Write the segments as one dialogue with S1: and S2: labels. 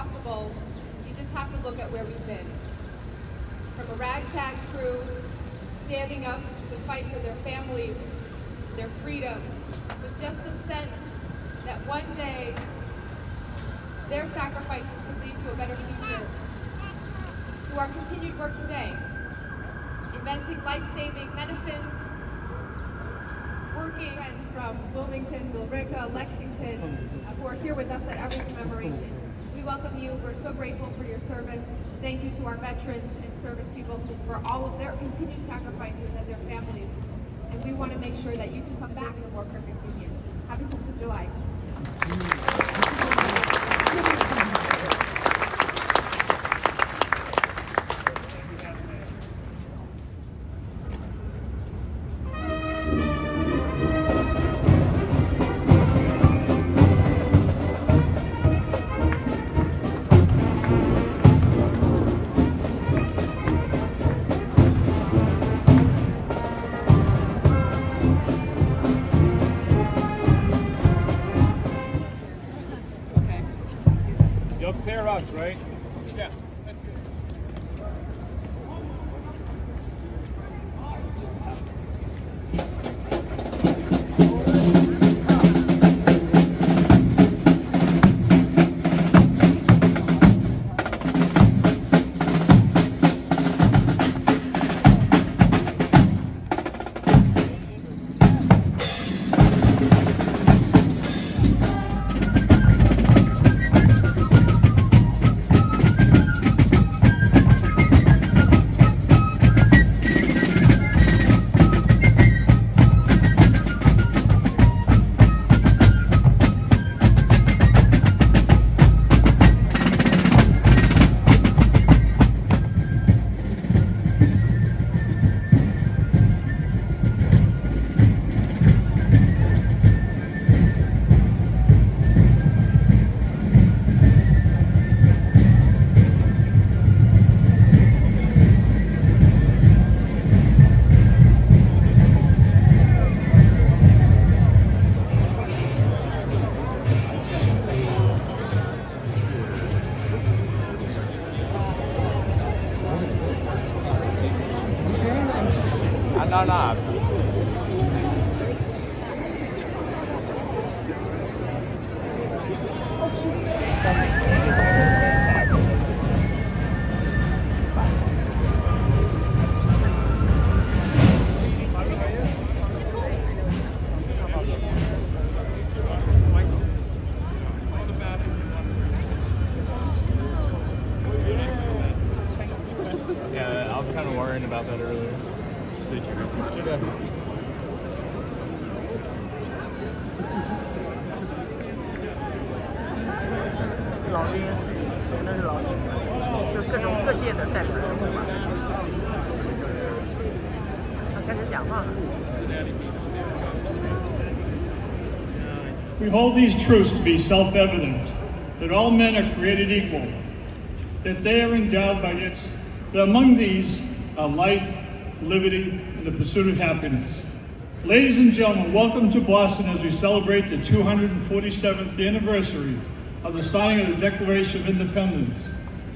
S1: possible, you just have to look at where we've been. From a ragtag crew, standing up to fight for their families, their freedoms, with just a sense that one day their sacrifices could lead to a better future. To our continued work today, inventing life-saving medicines, working friends from Wilmington, Billerica, Lexington, who are here with us at every commemoration. We welcome you. We're so grateful for your service. Thank you to our veterans and service people for all of their continued sacrifices and their families. And we want to make sure that you can come back in a more perfect union. Happy 4th of July.
S2: Us, right? Yeah.
S3: We hold these truths to be self-evident, that all men are created equal, that they are endowed by that among these are life, liberty, and the pursuit of happiness. Ladies and gentlemen, welcome to Boston as we celebrate the 247th anniversary of the signing of the Declaration of Independence.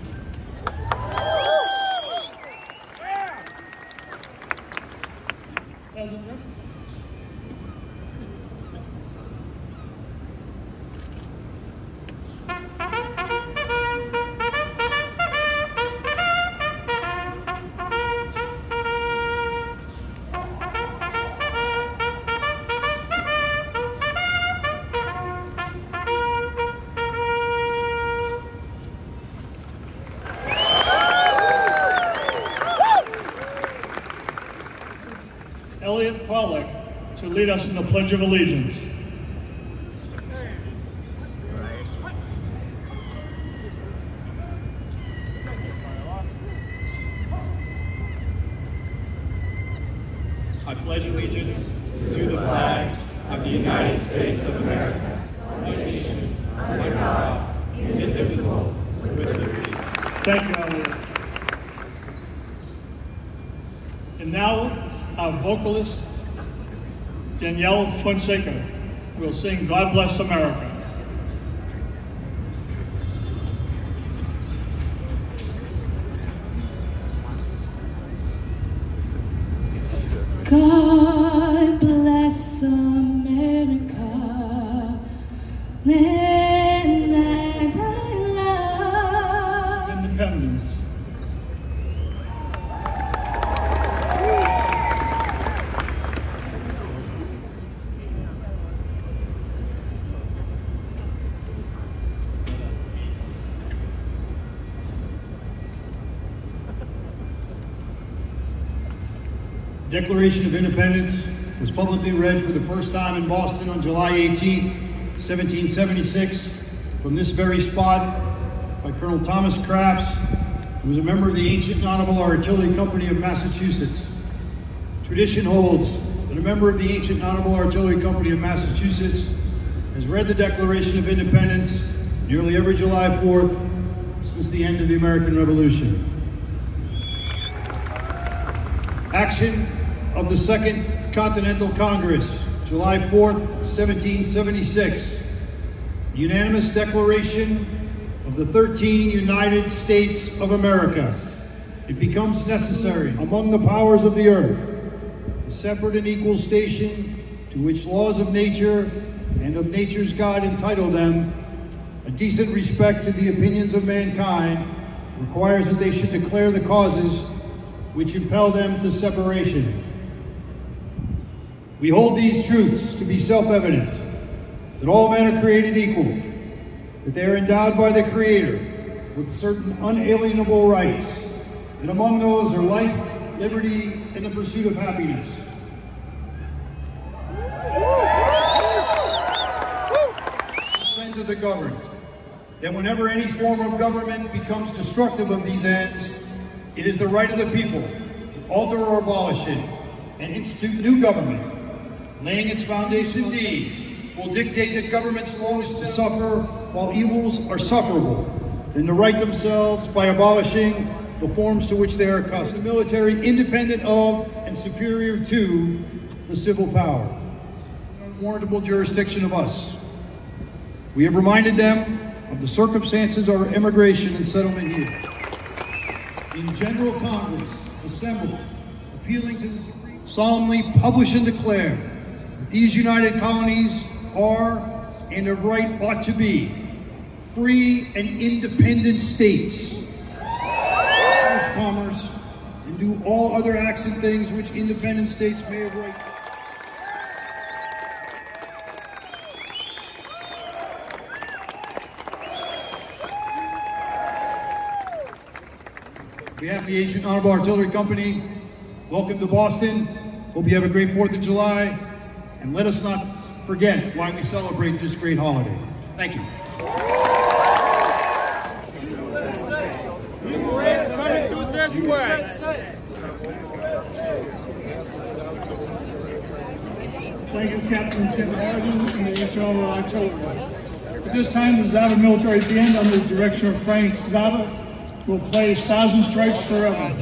S3: Elliot Pollock to lead us in the Pledge of Allegiance.
S4: I pledge allegiance to the flag of the United States of America, one nation, under God, indivisible, with liberty.
S3: Thank you, Elliot. And now, our vocalist, Danielle Fonseca, will sing God Bless America.
S5: The Declaration of Independence was publicly read for the first time in Boston on July 18, 1776, from this very spot by Colonel Thomas Crafts, who was a member of the Ancient Honorable Artillery Company of Massachusetts. Tradition holds that a member of the Ancient Honorable Artillery Company of Massachusetts has read the Declaration of Independence nearly every July 4th since the end of the American Revolution. Action of the Second Continental Congress, July 4th, 1776. Unanimous declaration of the 13 United States of America. It becomes necessary among the powers of the earth, the separate and equal station to which laws of nature and of nature's God entitle them, a decent respect to the opinions of mankind, requires that they should declare the causes which impel them to separation. We hold these truths to be self-evident, that all men are created equal, that they are endowed by the Creator with certain unalienable rights, and among those are life, liberty, and the pursuit of happiness. Ends of the governed, that whenever any form of government becomes destructive of these ends, it is the right of the people to alter or abolish it and institute new government. Laying its foundation indeed will dictate that government's laws to suffer while evils are sufferable, and to right themselves by abolishing the forms to which they are accustomed. The military independent of and superior to the civil power. Unwarrantable jurisdiction of us. We have reminded them of the circumstances of our immigration and settlement here. In General Congress, assembled, appealing to the Supreme, solemnly publish and declare that these united colonies are, and of right ought to be, free and independent states, commerce, and do all other acts and things which independent states may have right. On behalf of the Ancient Honorable Artillery Company, welcome to Boston. Hope you have a great 4th of July, and let us not forget why we celebrate this great holiday. Thank you.
S3: Thank you, Captain Tim Harden and the Ancient Honorable Artillery. At this time, the Zava Military Band, under the direction of Frank Zava, will play Stars and Stripes Forever.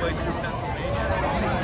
S2: way through Pennsylvania.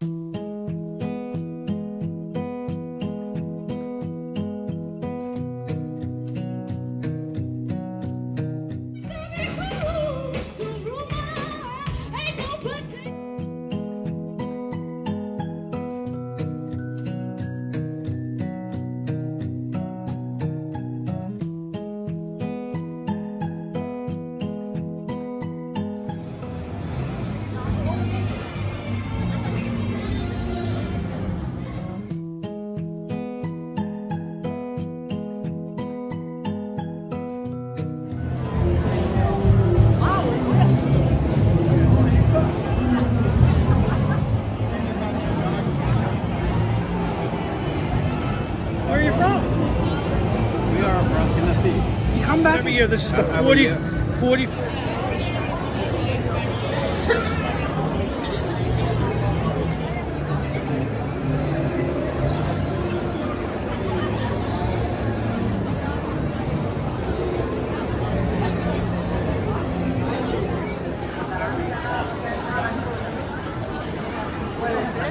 S3: Where are you from?
S2: We are from Tennessee.
S3: You come back every year. This is the 44th.
S6: What is it?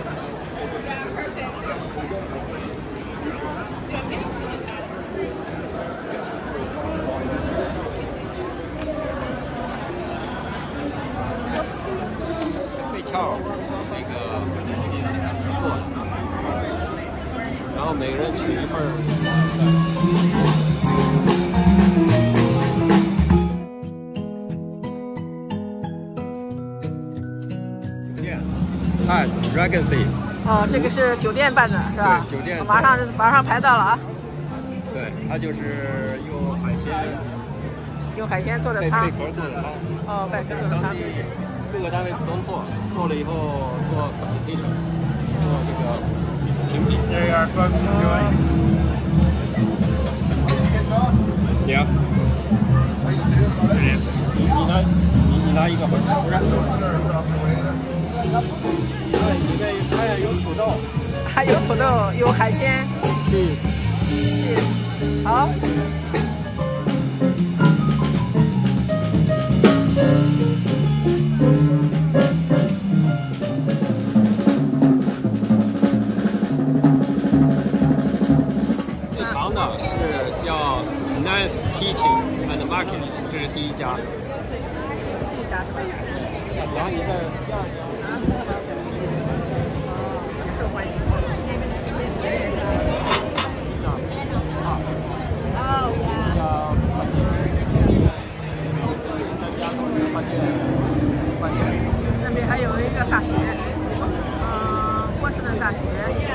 S2: 背鞘这个做的，然后每个人取一份儿。Regency。
S6: 哦，这个是酒店办的，是吧？
S2: 对，酒店。
S6: 马上排到了啊。
S2: 对，它就是用海鲜做的汤。贝壳做的汤。
S6: 哦，贝壳做的汤。
S2: 各个单位不同做了以后做 presentation， 做这个评比。
S3: There you are, folks. Enjoy.
S2: Yeah. 你拿一个回来，不是？里面还有土豆，
S6: 还有土豆，有海鲜。好。
S2: 最长的是叫 Nice Kitchen and Market， 这是第一家。
S6: 第一家是吧？
S2: 然后一个第二家。
S6: 受欢迎。那边还有一个大学，波士顿大学，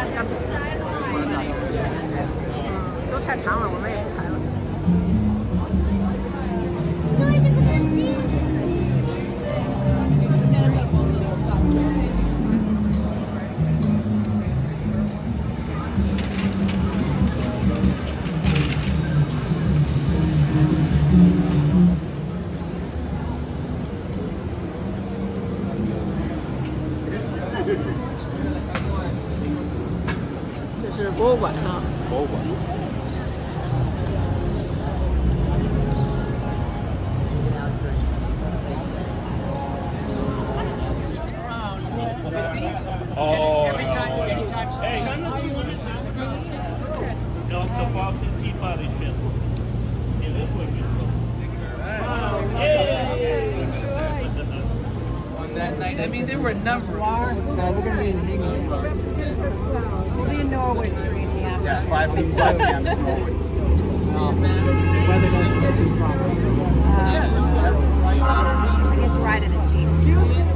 S6: 都太长了，我们也不排了。这是博物馆哈。
S2: 博物馆。
S3: Oh. Hey, the Boston Tea Party ship. Yeah, this would be cool.
S7: On that night, I mean, there were a number of them.
S6: We're going to be in England. We'll be in Norway for 3 p.m.
S7: Yeah, 5 p.m. to Norway.
S6: Weather doesn't look too strong. I get to ride in a Jeep. Excuse me?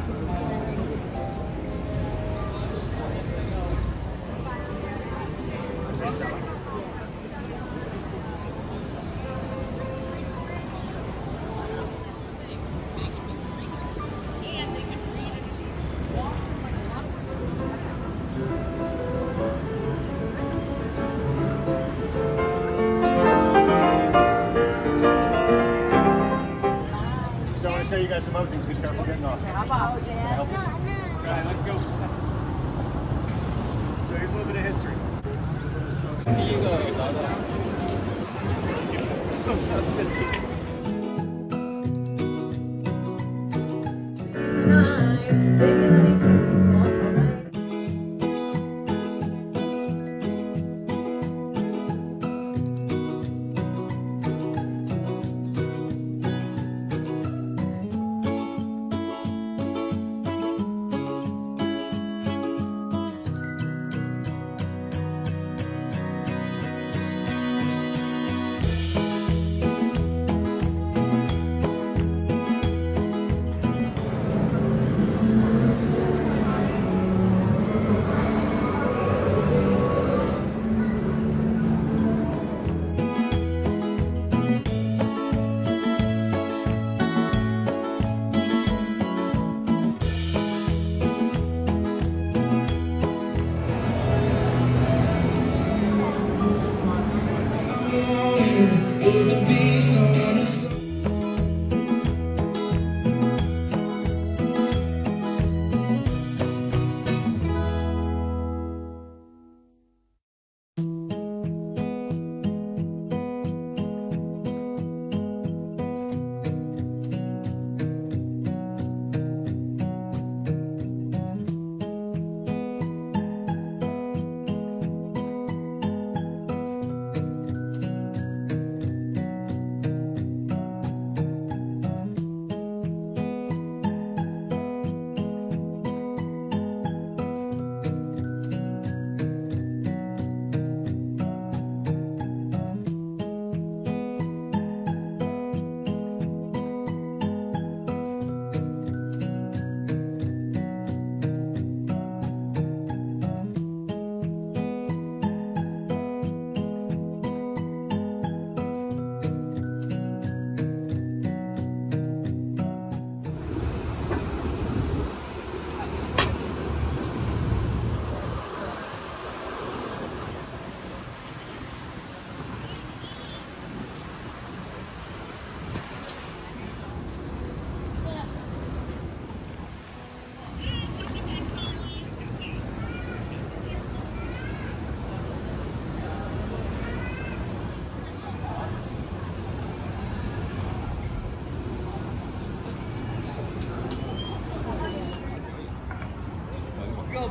S5: So I want to show you guys some other things. Be careful getting off. Help us. All right, let's go. So here's a little bit of history.
S2: 第一个拿的。
S8: Baby, let me take you for a ride.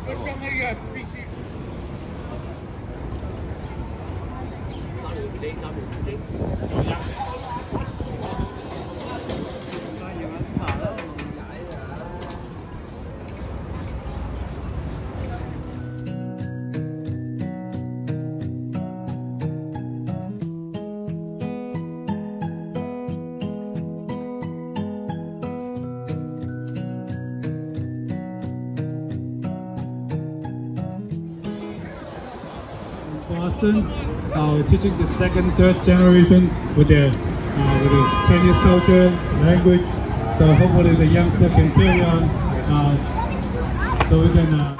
S8: Boston, teaching the second, third generation with the Chinese culture, language. So hopefully the youngster can carry on. So we can.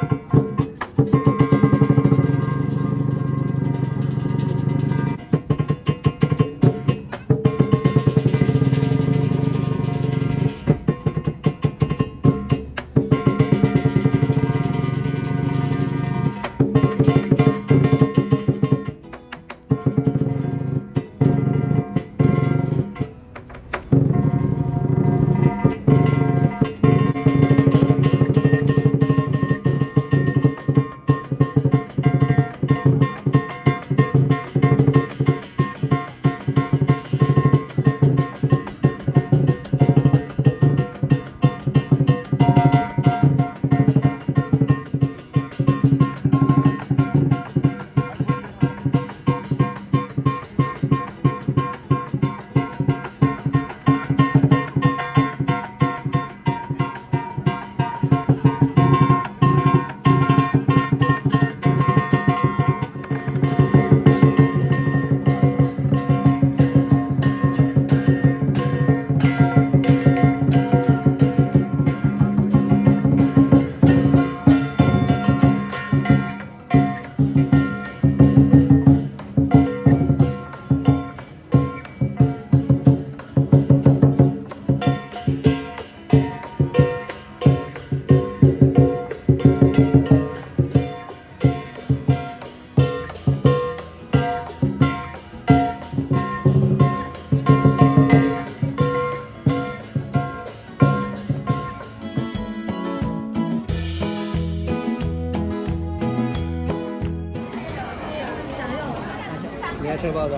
S7: 吃包子。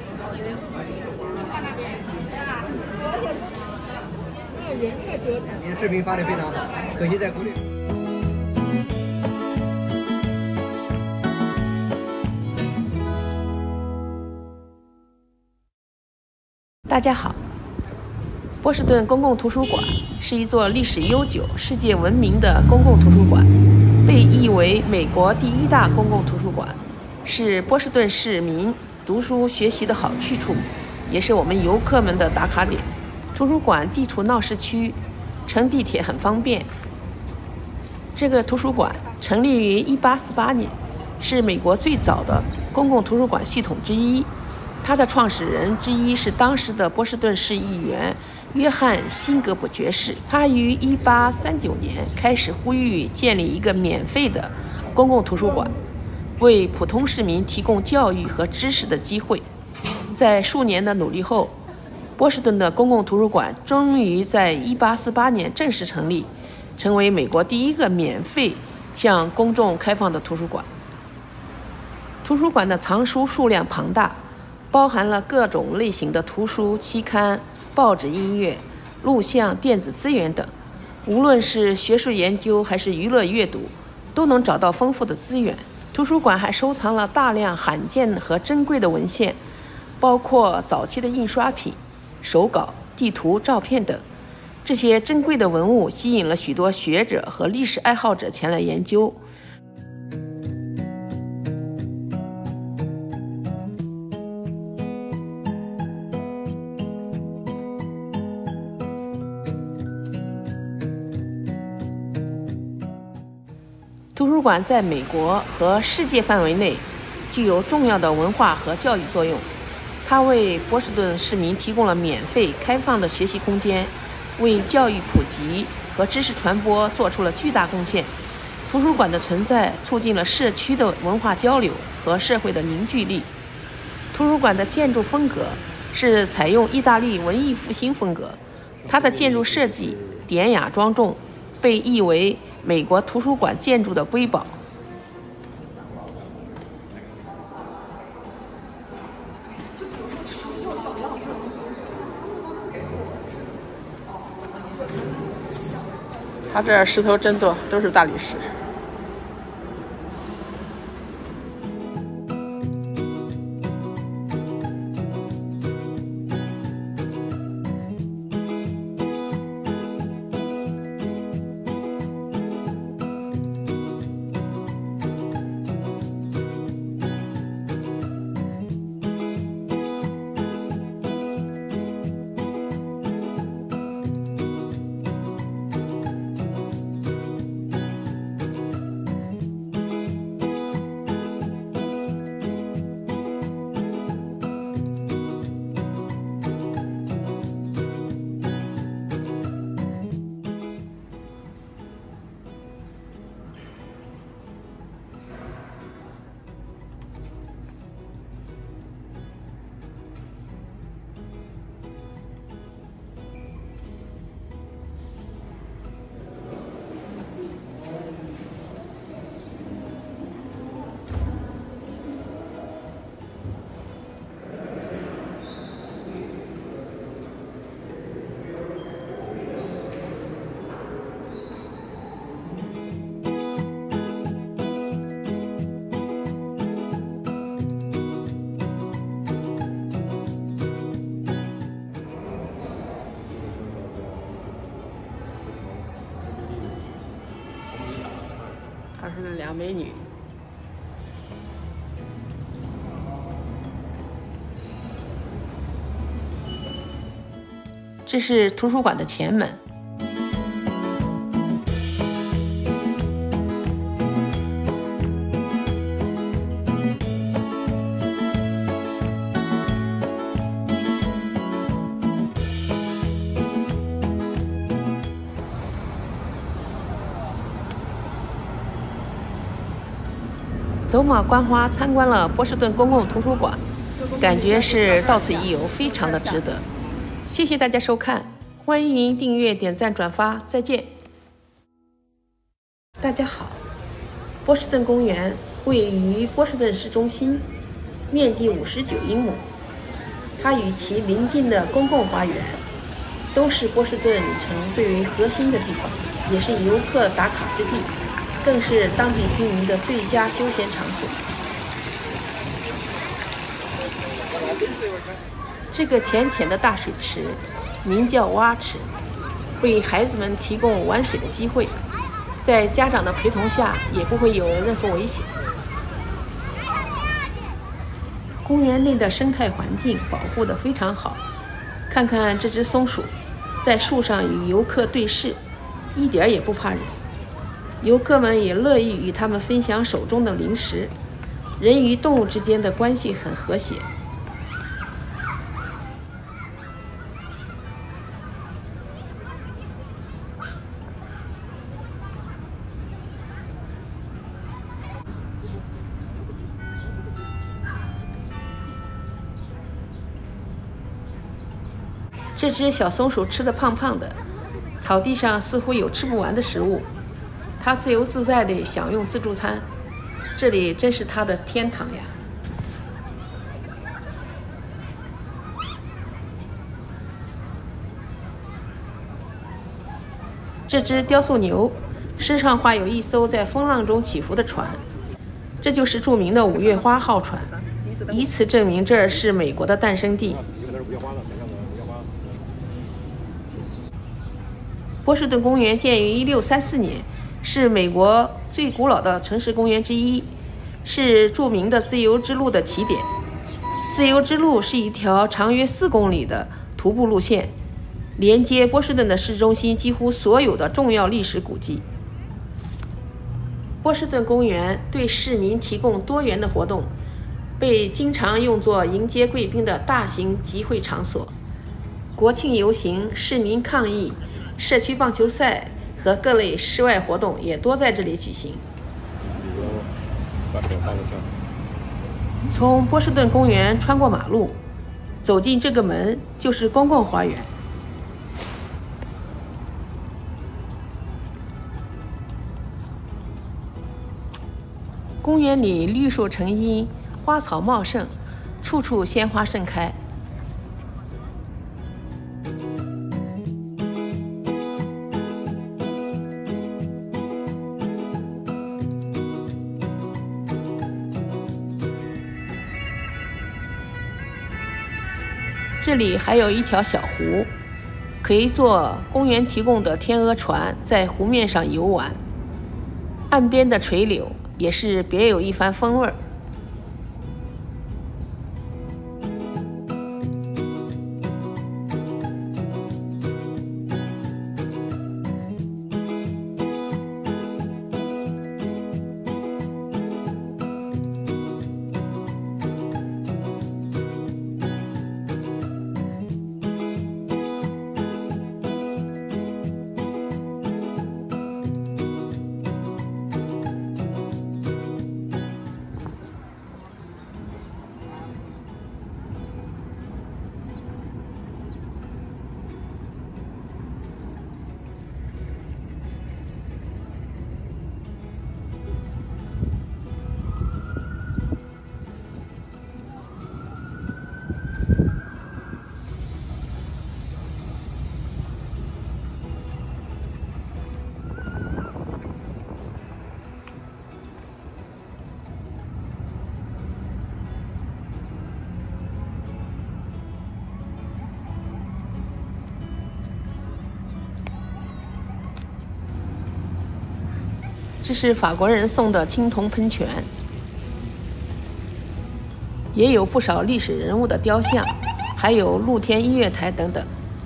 S6: 人太折腾。
S7: 你的视频发的非常好，可惜在国内。
S9: 大家好，波士顿公共图书馆是一座历史悠久、世界闻名的公共图书馆，被誉为美国第一大公共图书馆，是波士顿市民读书学习的好去处，也是我们游客们的打卡点。图书馆地处闹市区，乘地铁很方便。这个图书馆成立于1848年，是美国最早的公共图书馆系统之一。它的创始人之一是当时的波士顿市议员约翰·辛格伯爵士。他于1839年开始呼吁建立一个免费的公共图书馆，为普通市民提供教育和知识的机会。在数年的努力后，波士顿的公共图书馆终于在1848年正式成立，成为美国第一个免费向公众开放的图书馆。图书馆的藏书数量庞大，包含了各种类型的图书、期刊、报纸、音乐、录像、电子资源等。无论是学术研究还是娱乐阅读，都能找到丰富的资源。图书馆还收藏了大量罕见和珍贵的文献，包括早期的印刷品、手稿、地图、照片等。这些珍贵的文物吸引了许多学者和历史爱好者前来研究。图书馆在美国和世界范围内具有重要的文化和教育作用。它为波士顿市民提供了免费开放的学习空间，为教育普及和知识传播做出了巨大贡献。图书馆的存在促进了社区的文化交流和社会的凝聚力。图书馆的建筑风格是采用意大利文艺复兴风格，它的建筑设计典雅庄重，被誉为美国图书馆建筑的瑰宝。它这石头真多，都是大理石。她是俩美女。这是图书馆的前门。走马观花参观了波士顿公共图书馆，感觉是到此一游，非常的值得。谢谢大家收看，欢迎订阅、点赞、转发，再见。大家好，波士顿公园位于波士顿市中心，面积59英亩，它与其邻近的公共花园都是波士顿城最为核心的地方，也是游客打卡之地，更是当地居民的最佳休闲场所。这个浅浅的大水池名叫蛙池，为孩子们提供玩水的机会，在家长的陪同下也不会有任何危险。公园内的生态环境保护得非常好，看看这只松鼠在树上与游客对视，一点也不怕人。游客们也乐意与它们分享手中的零食，人与动物之间的关系很和谐。这只小松鼠吃得胖胖的，草地上似乎有吃不完的食物，它自由自在地享用自助餐，这里真是它的天堂呀！这只雕塑牛身上画有一艘在风浪中起伏的船，这就是著名的5月花号船，以此证明这儿是美国的诞生地。波士顿公园建于1634年，是美国最古老的城市公园之一，是著名的自由之路的起点。自由之路是一条长约4公里的徒步路线，连接波士顿的市中心几乎所有的重要历史古迹。波士顿公园对市民提供多元的活动，被经常用作迎接贵宾的大型集会场所。国庆游行、市民抗议、社区棒球赛和各类室外活动也多在这里举行。从波士顿公园穿过马路，走进这个门就是公共花园。 公园里绿树成荫，花草茂盛，处处鲜花盛开。这里还有一条小湖，可以坐公园提供的天鹅船在湖面上游玩，岸边的垂柳也是别有一番风味儿。这是法国人送的青铜喷泉，也有不少历史人物的雕像，还有露天音乐台等等。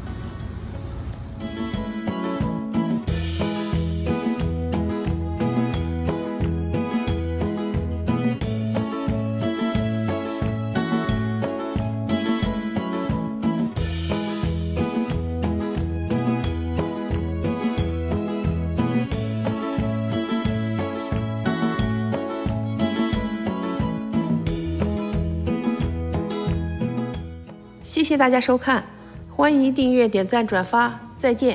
S9: 谢谢大家收看，欢迎订阅、点赞、转发，再见。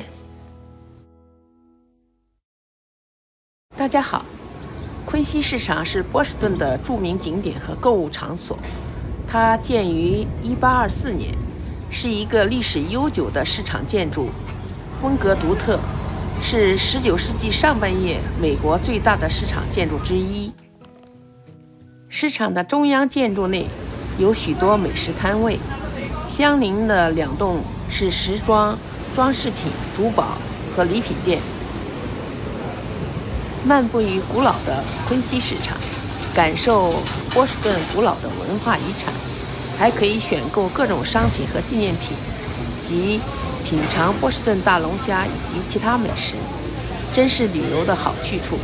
S9: 大家好，昆西市场是波士顿的著名景点和购物场所，它建于1824年，是一个历史悠久的市场建筑，风格独特，是19世纪上半叶美国最大的市场建筑之一。市场的中央建筑内有许多美食摊位。相邻的两栋是时装、装饰品、珠宝和礼品店。漫步于古老的昆西市场，感受波士顿古老的文化遗产，还可以选购各种商品和纪念品，及品尝波士顿大龙虾以及其他美食，真是旅游的好去处。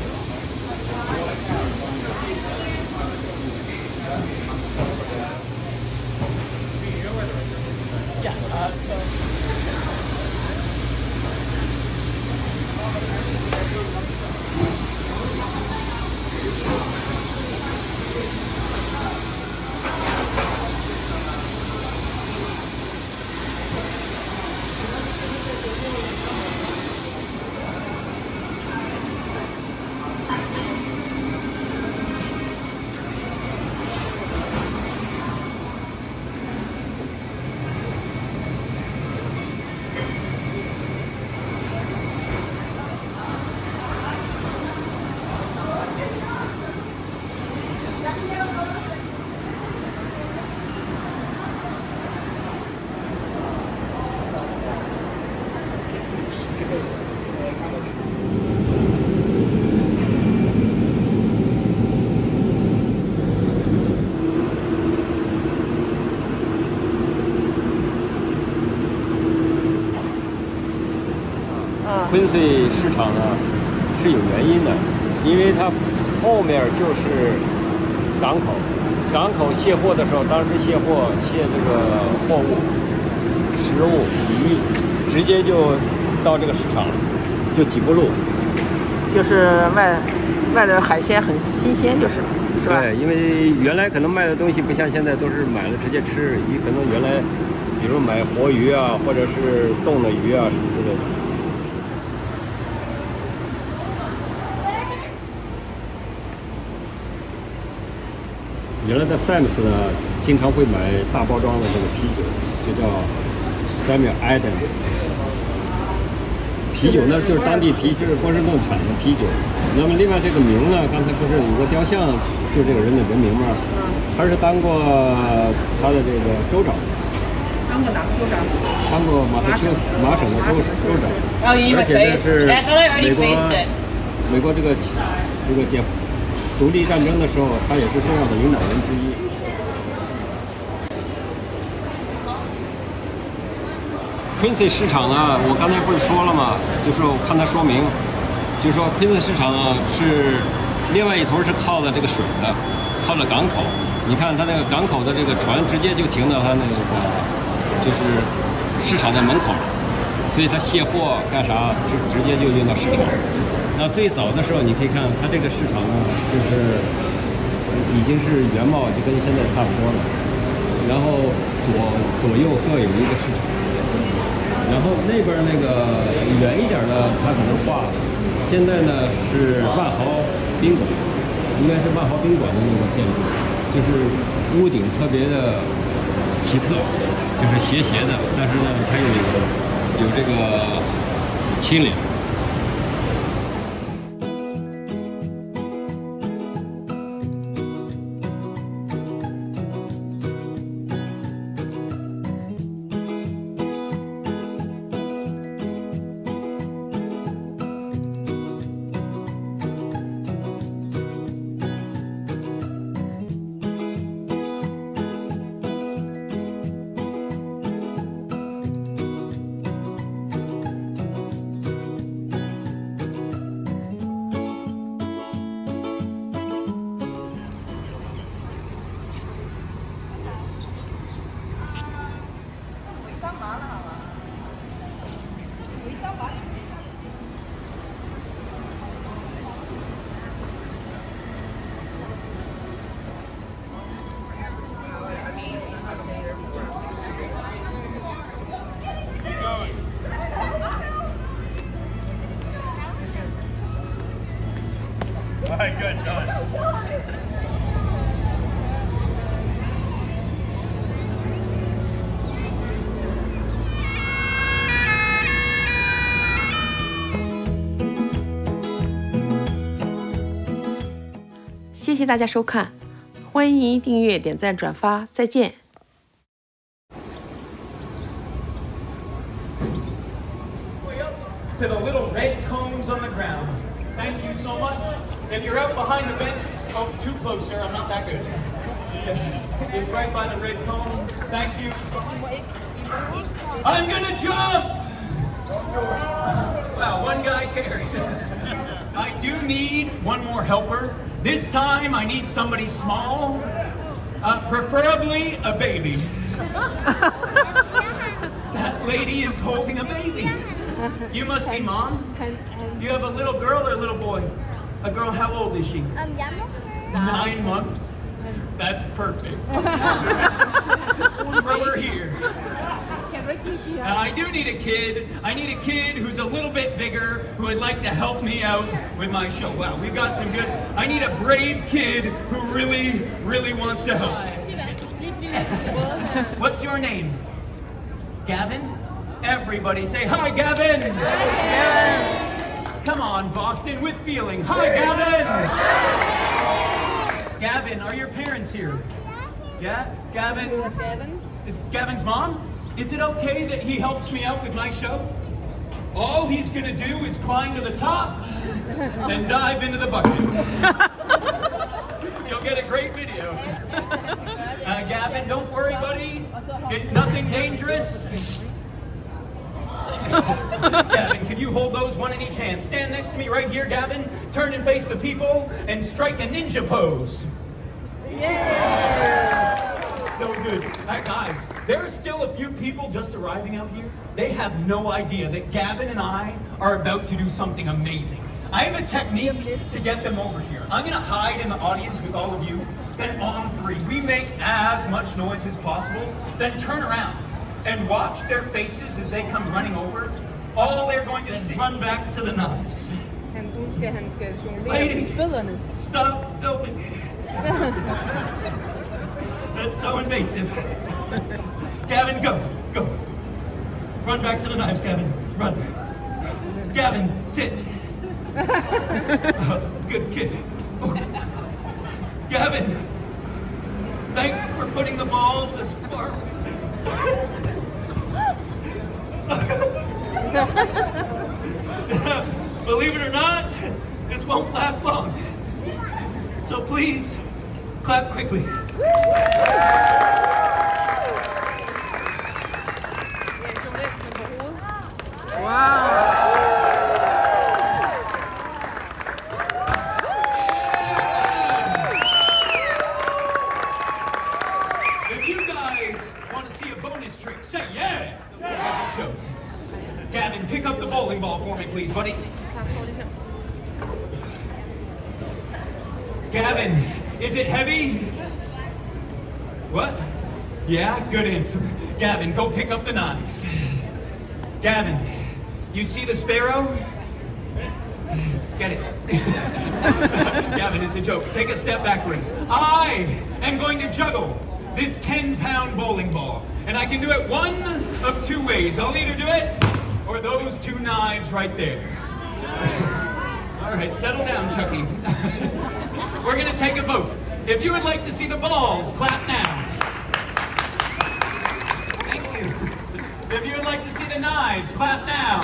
S2: 昆西市场呢是有原因的，因为它后面就是港口，港口卸货的时候，当时卸这个货物、食物、鱼，直接就到这个市场，就几步路。
S9: 就是卖的海鲜很新鲜，就是吧？
S2: 对，因为原来可能卖的东西不像现在都是买了直接吃，鱼可能原来，比如买活鱼啊，或者是冻的鱼啊什么之类的。 原来在 Sam's 呢，经常会买大包装的这个啤酒，就叫 Samuel Adams。啤酒呢，就是当地就是波士顿产的啤酒。那么另外这个名呢，刚才不是有个雕像，就是这个人的人名嘛？他是当过他的这个州长。
S6: 当过哪个州长？
S2: 当过麻省的州长。而且呢是美国这个独立战争的时候，他也是重要的领导人之一。Quincy 市场呢，我刚才不是说了吗？就是我看他说明，就是说 Quincy 市场呢是另外一头是靠的这个水的，靠着港口。你看它那个港口的这个船直接就停到它那个就是市场的门口，所以它卸货干啥就直接就运到市场。那最早的时候，你可以看它这个市场呢，就是已经是原貌，就跟现在差不多了。然后左右各有一个市场，然后那边那个远一点的，它可能画了。现在呢是万豪宾馆，应该是万豪宾馆的那个建筑，就是屋顶特别的奇特，就是斜的，但是呢它有这个清廉。
S3: All right, good, done.
S9: “谢谢大家收看，欢迎订阅、点赞、转发，再见。”
S10: To the little red cones on the ground. Thank you so much. If you're out behind the bench, oh, too close, sir. I'm not that good. It's right by the red cone. Thank you. I'm gonna jump. Wow, one guy cares. I do need one more helper. This time, I need somebody small, preferably a baby. That lady is holding a baby. You must be mom. You have a little girl or a little boy? A girl, how old is she? 9 months. That's perfect. We're here. And I do need a kid. I need a kid who's a little bit bigger, who would like to help me out with my show. Wow, we've got some good. I need a brave kid who really, really wants to help. What's your name? Gavin? Everybody say, hi, Gavin! Hi, Gavin! Come on, Boston, with feeling. Hi, Gavin! Gavin, are your parents here? Yeah? Gavin? Is Gavin's mom? Is it okay that he helps me out with my show? All he's gonna do is climb to the top and dive into the bucket. You'll get a great video. Gavin, don't worry, buddy. It's nothing dangerous. Gavin, can you hold those one in each hand? Stand next to me right here, Gavin. Turn and face the people and strike a ninja pose. Yeah! So good. Guys, there are still a few people just arriving out here. They have no idea that Gavin and I are about to do something amazing. I have a technique to get them over here. I'm going to hide in the audience with all of you. Then on 3, we make as much noise as possible. Then turn around and watch their faces as they come running over. All they're going to see, run back to the knives. Lady, stop filming. That's so invasive. Gavin, go. Run back to the knives, Gavin. Run. Gavin, sit. Good kid. Gavin, thanks for putting the balls as far away. Believe it or not, this won't last long. So please, clap quickly. If you guys want to see a bonus trick, say yeah! Gavin, pick up the bowling ball for me, please, buddy. Gavin, is it heavy? What? Yeah, good answer. Gavin, go pick up the knives. Gavin, you see the sparrow? Get it. Gavin, it's a joke. Take a step backwards. I am going to juggle this 10-pound bowling ball. And I can do it one of two ways. I'll either do it or those two knives right there. All right, settle down, Chucky. We're going to take a vote. If you would like to see the balls, clap now. Thank you. If you would like to see the knives, clap now.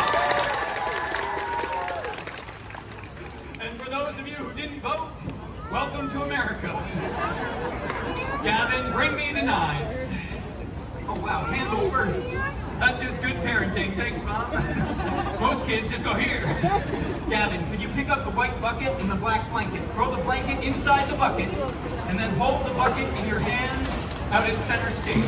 S10: And for those of you who didn't vote, welcome to America. Gavin, bring me the knives. Oh wow, handle first. That's just good parenting. Thanks, Mom. Most kids just go here. Gavin, can you pick up the white bucket and the black blanket? Throw the blanket inside the bucket, and then hold the bucket in your hand out at center stage.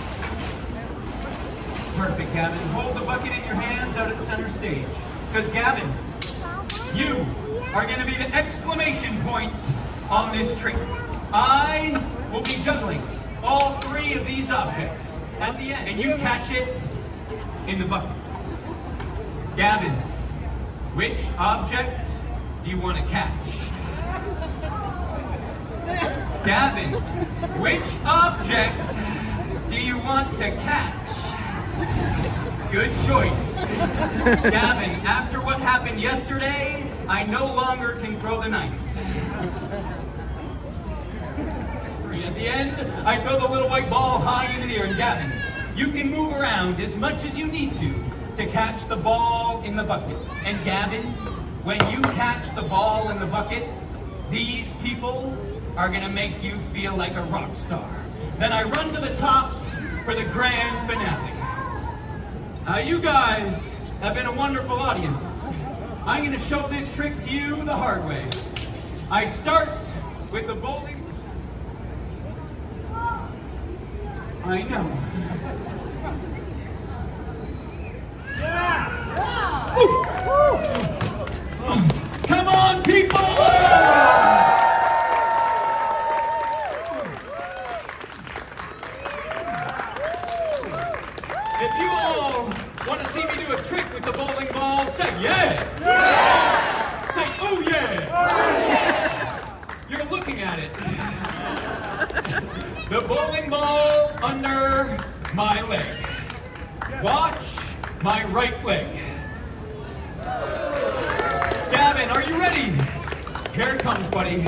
S10: Perfect, Gavin. Hold the bucket in your hands out at center stage. Because, Gavin, you are going to be the exclamation point on this trick. I will be juggling all three of these objects at the end, and you catch it in the bucket. Gavin, which object do you want to catch? Gavin, which object do you want to catch? Good choice. Gavin, after what happened yesterday, I no longer can throw the knife. At the end, I throw the little white ball high into the air. And Gavin, you can move around as much as you need to catch the ball in the bucket. And Gavin, when you catch the ball in the bucket, these people are gonna make you feel like a rock star. Then I run to the top for the grand finale. You guys have been a wonderful audience. I'm gonna show this trick to you the hard way. I start with the bowling. I know. Come on, people! If you all want to see me do a trick with the bowling ball, say yeah! Yeah! Say oh yeah! Oh yeah! You're looking at it. The bowling ball under my leg. Watch my right leg. Gavin, are you ready? Here it comes, buddy.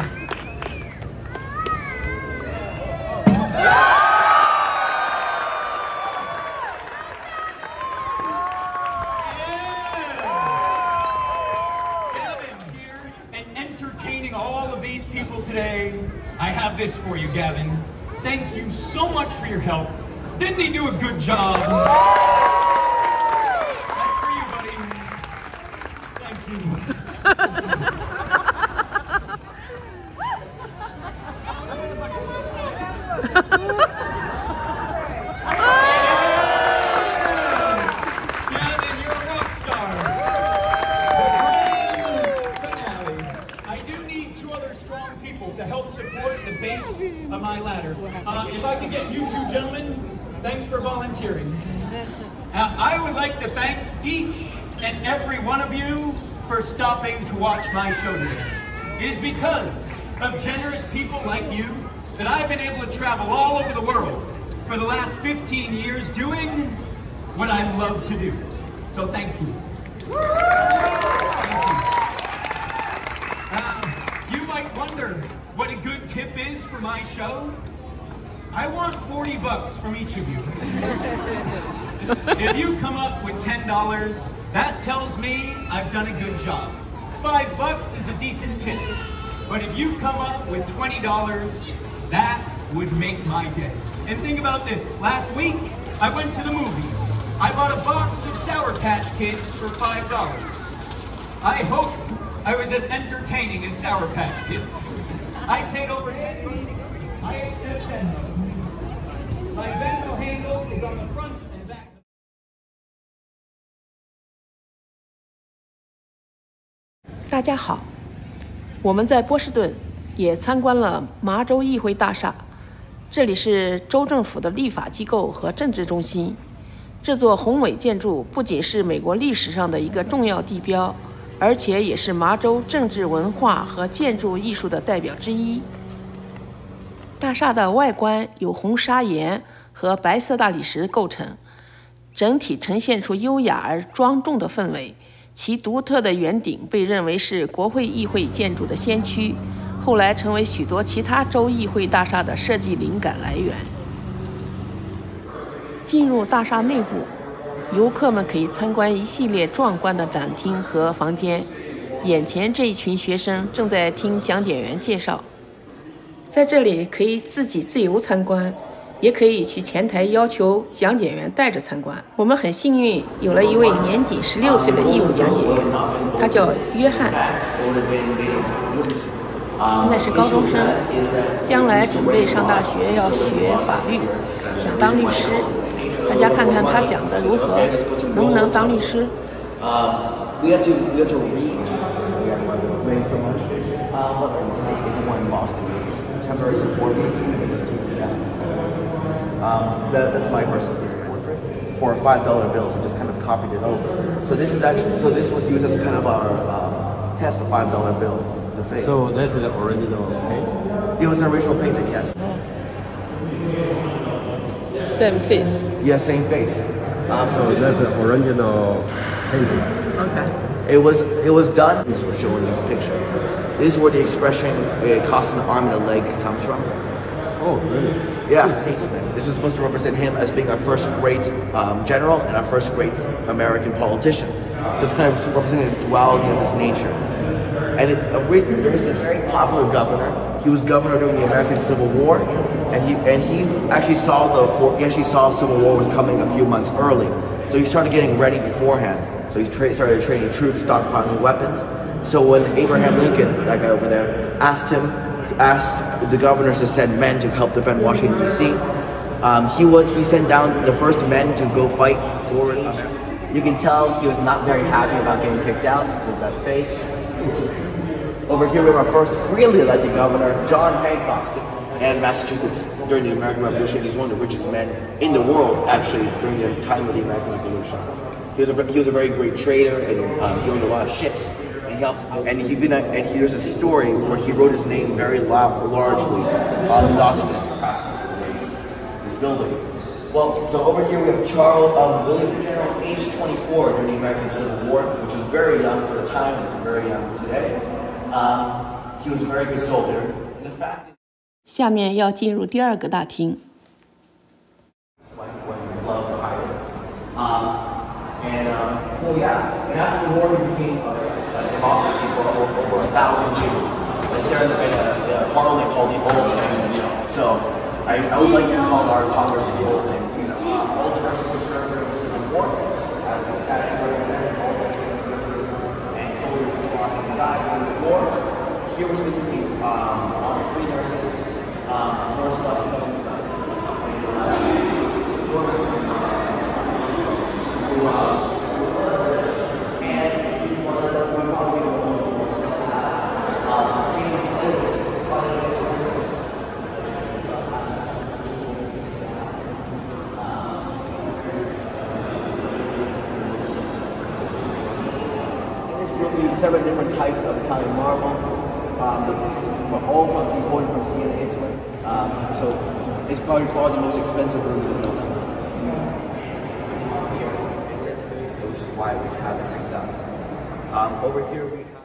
S10: Gavin here and entertaining all of these people today. I have this for you, Gavin. Thank you so much for your help. Didn't he do a good job? That's for you, buddy. Thank you. Gavin, you're a rock star. The grand finale. I do need two other strong people to help support the base of my ladder. If I could get you two gentlemen, thanks for volunteering. I would like to thank each and every one of you for stopping to watch my show today. It is because of generous people like you that I've been able to travel all over the world for the last 15 years doing what I love to do. So thank you. Thank you. You might wonder what a good tip is for my show. I want $40 from each of you. If you come up with $10, that tells me I've done a good job. $5 is a decent tip. But if you come up with $20, that would make my day. And think about this. Last week, I went to the movies. I bought a box of Sour Patch Kids for $5. I hope I was as entertaining as Sour Patch Kids. I paid over $10. I accept Venmo. My Venmo handle is on the front and back.
S9: 大家好，我们在波士顿也参观了麻州议会大厦，这里是州政府的立法机构和政治中心。这座宏伟建筑不仅是美国历史上的一个重要地标，而且也是麻州政治文化和建筑艺术的代表之一。大厦的外观由红砂岩和白色大理石构成，整体呈现出优雅而庄重的氛围。其独特的圆顶被认为是国会议会建筑的先驱，后来成为许多其他州议会大厦的设计灵感来源。进入大厦内部，游客们可以参观一系列壮观的展厅和房间。眼前这一群学生正在听讲解员介绍。在这里可以自己自由参观，也可以去前台要求讲解员带着参观。我们很幸运有了一位年仅16岁的义务讲解员，他叫约翰，现在是高中生，将来准备上大学要学法律，想当律师。大家看看他讲的如何，能不能当律师
S11: ？We have to read. Bring so much. What is one in Boston? Temporary support gates. That's my personal piece of portrait for a $5 bill. So just kind of copied it over. So this is actually this was used as kind of our test, the $5 bill, the face.
S2: So that's the original paint?
S11: It was an original painting, yes.
S9: Same face.
S11: Yeah, same face.
S2: So that's the original painting.
S9: Okay.
S11: It was done. This was showing you a picture. This is where the expression "it costs an arm and a leg" comes from.
S2: Oh, really?
S11: Yeah, statesman. This is supposed to represent him as being our first great general and our first great American politician. So it's kind of representing the duality of his nature. And there's this very popular governor. He was governor during the American Civil War, and he actually saw Civil War was coming a few months early. So he started getting ready beforehand. So he started training troops, stockpiling weapons. So when Abraham Lincoln, that guy over there, asked the governors to send men to help defend Washington, D.C., he sent down the first men to go fight for America. You can tell he was not very happy about getting kicked out with that face. Over here we have our first freely elected governor, John Hancock, and Massachusetts during the American Revolution. He's one of the richest men in the world, actually, during the time of the American Revolution. He was a very great trader, and he owned a lot of ships. And he helped. And here's a story where he wrote his name very largely on the documents this building. Well, so over here we have William General, age 24 during the American Civil War, which was very young for the time, and it's very young today. He was a very good soldier. And the fact
S9: 下面要进入第二个大厅。
S11: And after the war, we became a democracy for over 1,000 years. It's there in the parliament called the Old Thing. So I would like to call our Congress the Old Thing. All the nurses were served during the Civil War, as the statue represents all the and soldiers who fought and died during the war. Here we're specifically on 3 nurses. First last one. Several different types of Italian marble. imported from Siena, Italy. So it's probably far the most expensive room in the building. Which is why we have it like that. Over here we have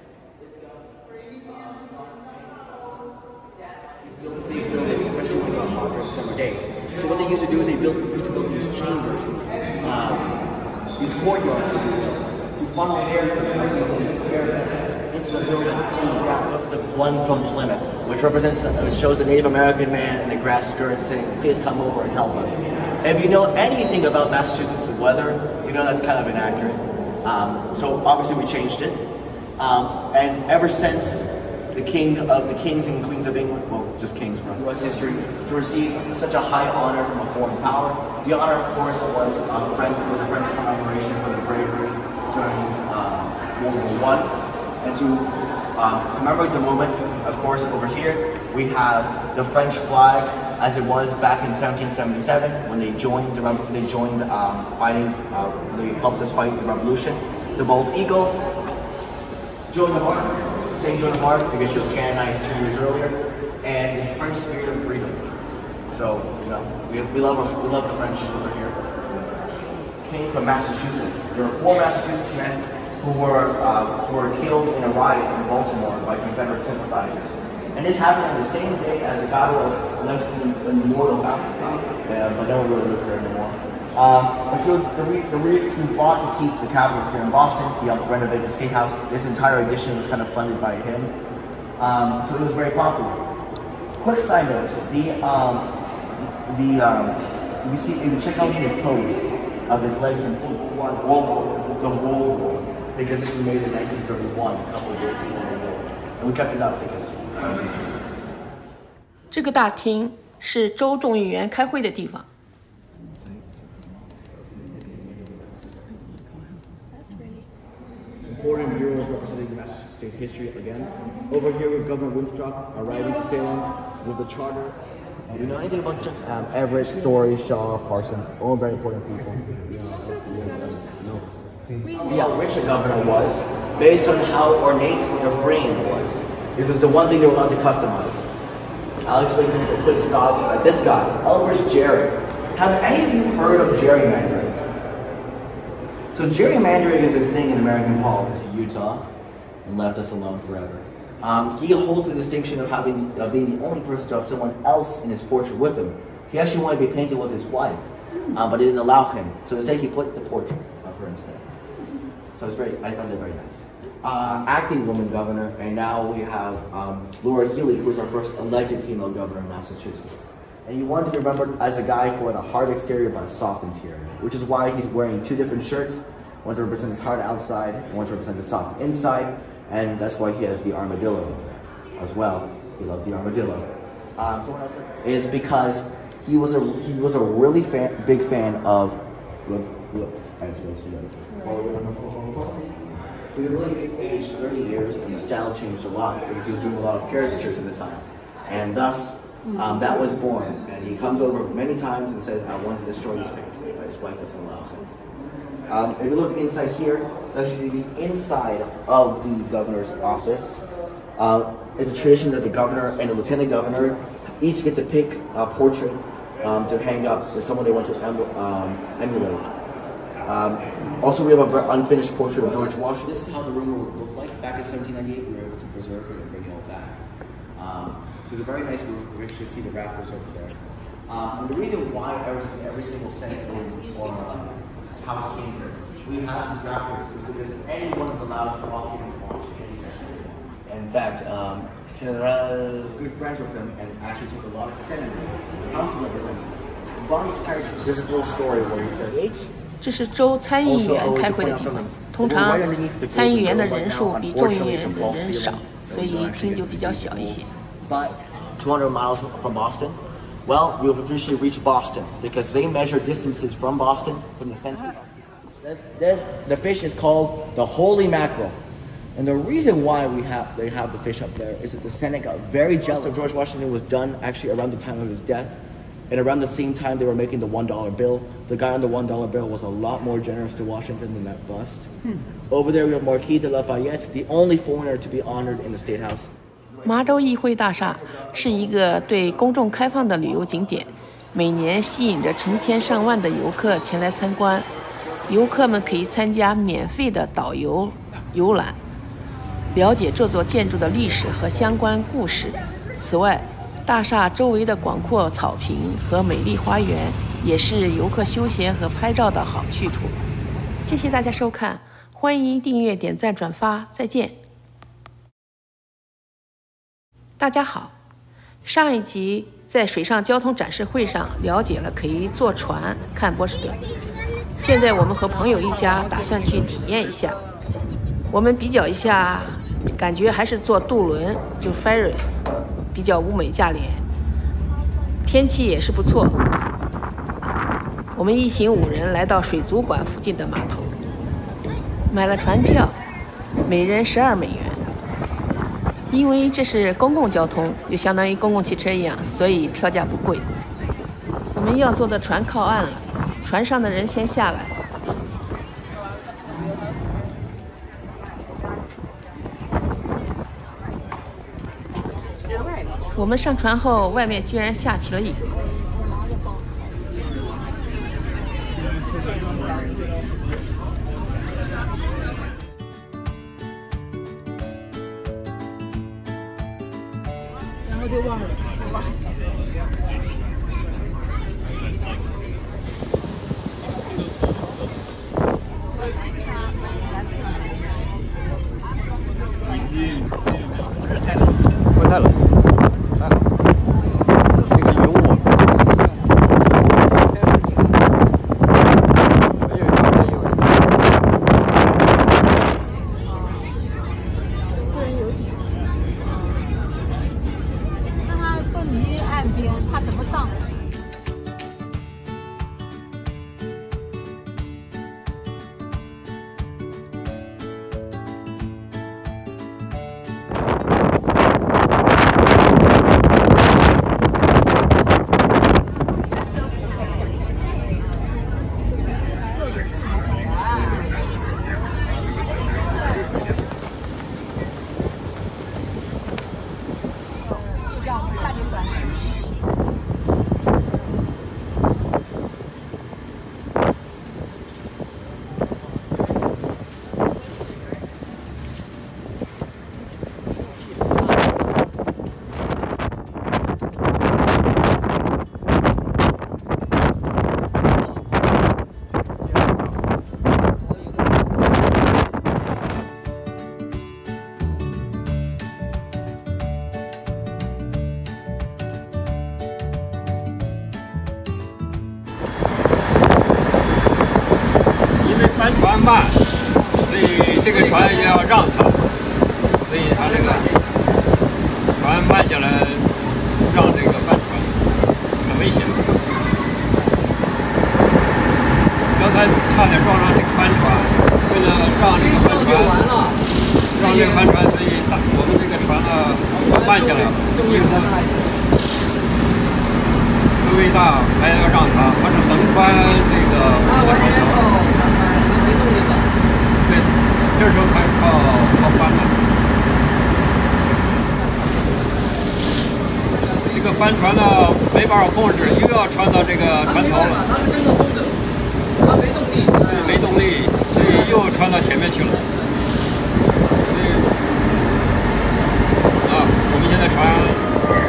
S11: these big buildings, especially when you're hot during summer days. So what they used to do is they used to build these chambers, these courtyards, to funnel air into the building from the ground. The one from Plymouth, which represents, it shows a Native American man in a grass skirt saying, "Please come over and help us." If you know anything about Massachusetts weather, you know that's kind of inaccurate. So obviously we changed it, and ever since the kings and queens of England, well, just kings for us, U.S. history, to receive such a high honor from a foreign power. The honor, of course, was a French commemoration for their bravery during World War I. And to commemorate the moment, of course, over here we have the French flag as it was back in 1777 when they joined fighting. They helped us fight the revolution. The bald eagle, Joan of Arc. St. Joan of Arc because she was canonized 2 years earlier, and the French spirit of freedom. So, you know, we love the French over here. Came from Massachusetts. There were 4 Massachusetts men who were killed in a riot in Baltimore by Confederate sympathizers. And this happened on the same day as the Battle of Lexington Memorial Battlefield. But no one really lives there anymore. He fought to keep the Capitol here in Boston. He helped renovate the State House. This entire edition was kind of funded by him. So it was very popular. Quick side note, you see, if you check out his pose of his legs and feet, the wall, because this was made in 1931, a couple of years before the war. And we kept it up because.
S9: 这个大厅是州众议员开会的地方。
S11: Important murals representing Massachusetts state history again. Over here with Governor Winthrop arriving to Salem with the charter. You know anything about Jefferson? Everett, Story, Shaw, Parsons, all very important people. Yeah, rich the governor was, based on how ornate the frame was. This was the one thing they were allowed to customize. Alex Lincoln put a stop at this guy, Elbridge Gerry. Have any of you heard of gerrymandering? So gerrymandering is this thing in American politics in Utah, and left us alone forever. He holds the distinction of being the only person to have someone else in his portrait with him. He actually wanted to be painted with his wife, but it didn't allow him. So instead, he put the portrait of her instead. So it's I found it very nice. Acting woman governor, and now we have Laura Healey, who is our first elected female governor in Massachusetts. And you want to be remembered as a guy who had a hard exterior but a soft interior, which is why he's wearing 2 different shirts, one to represent his hard outside, and one to represent his soft inside, and that's why he has the armadillo as well. He loved the armadillo. Someone else is because he was a really big fan of. He was really aged 30 years, and the style changed a lot because he was doing a lot of caricatures at the time, and thus. That was born, and he comes over many times and says, "I want to destroy this painting," but his wife doesn't allow him. If you look inside here, that's actually the inside of the governor's office. It's a tradition that the governor and the lieutenant governor each get to pick a portrait to hang up with someone they want to emulate. Also, we have an unfinished portrait of George Washington. This is how the room would look like. Back in 1798, we were able to preserve it and bring it all back. So it's a very nice room. We actually see the rafters over there. And the reason why every single Senate or House chamber we have these rafters is because anyone is allowed to walk in and watch any session. In fact, General was good friends with him and actually took a lot of Senate House members. There's this little story where he says.
S9: 这是州参议员开会的地方，通常参议员的人数比众议员的人少，所以厅就比较小一些。
S11: 200 miles from Boston. Well, you've officially reached Boston because they measure distances from Boston from the center. The fish is called the holy mackerel. And the reason why they have the fish up there is that the Senate got very jealous of George Washington was done actually around the time of his death. And around the same time they were making the $1 bill. The guy on the $1 bill was a lot more generous to Washington than that bust. Over there we have Marquis de Lafayette, the only foreigner to be honored in the State House.
S9: 麻州议会大厦是一个对公众开放的旅游景点，每年吸引着成千上万的游客前来参观。游客们可以参加免费的导游游览，了解这座建筑的历史和相关故事。此外，大厦周围的广阔草坪和美丽花园也是游客休闲和拍照的好去处。谢谢大家收看，欢迎订阅、点赞、转发，再见。大家好，上一集在水上交通展示会上了解了可以坐船看波士顿，现在我们和朋友一家打算去体验一下。我们比较一下，感觉还是坐渡轮就 ferry 比较物美价廉，天气也是不错。我们一行5人来到水族馆附近的码头，买了船票，每人12美元。因为这是公共交通，就相当于公共汽车一样，所以票价不贵。我们要坐的船靠岸了，船上的人先下来。我们上船后，外面居然下起了雨。
S6: 然后就忘了。
S2: 不会太冷。这个云雾。
S6: 私人游艇。那他都离岸边，他怎么上？
S2: 帆船慢，所以这个船也要让它，所以它这个船慢下来，让这个帆船很危险。刚才差点撞上这个帆船，为了让这个帆船，所以我们这个船呢慢下来，几乎规模大，还要让它是横穿这个我们的船头。对，这时候才靠帆呢。这个帆船呢没办法控制，又要穿到这个船头了。没动力，所以又穿到前面去了。所以我们现在船。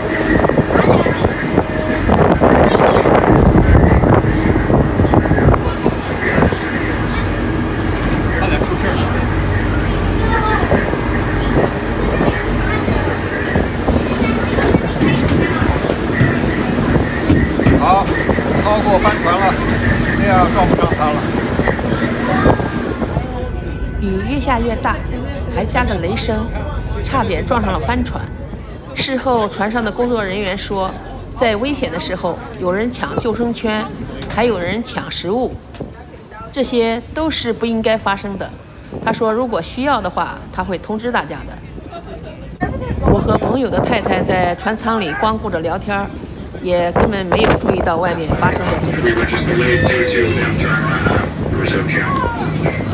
S2: 超过帆船了，这样撞不上它了。
S9: 雨越下越大，还夹着雷声，差点撞上了帆船。事后，船上的工作人员说，在危险的时候，有人抢救生圈，还有人抢食物，这些都是不应该发生的。他说，如果需要的话，他会通知大家的。我和朋友的太太在船舱里光顾着聊天，也根本没有注意到外面发生的这些事情。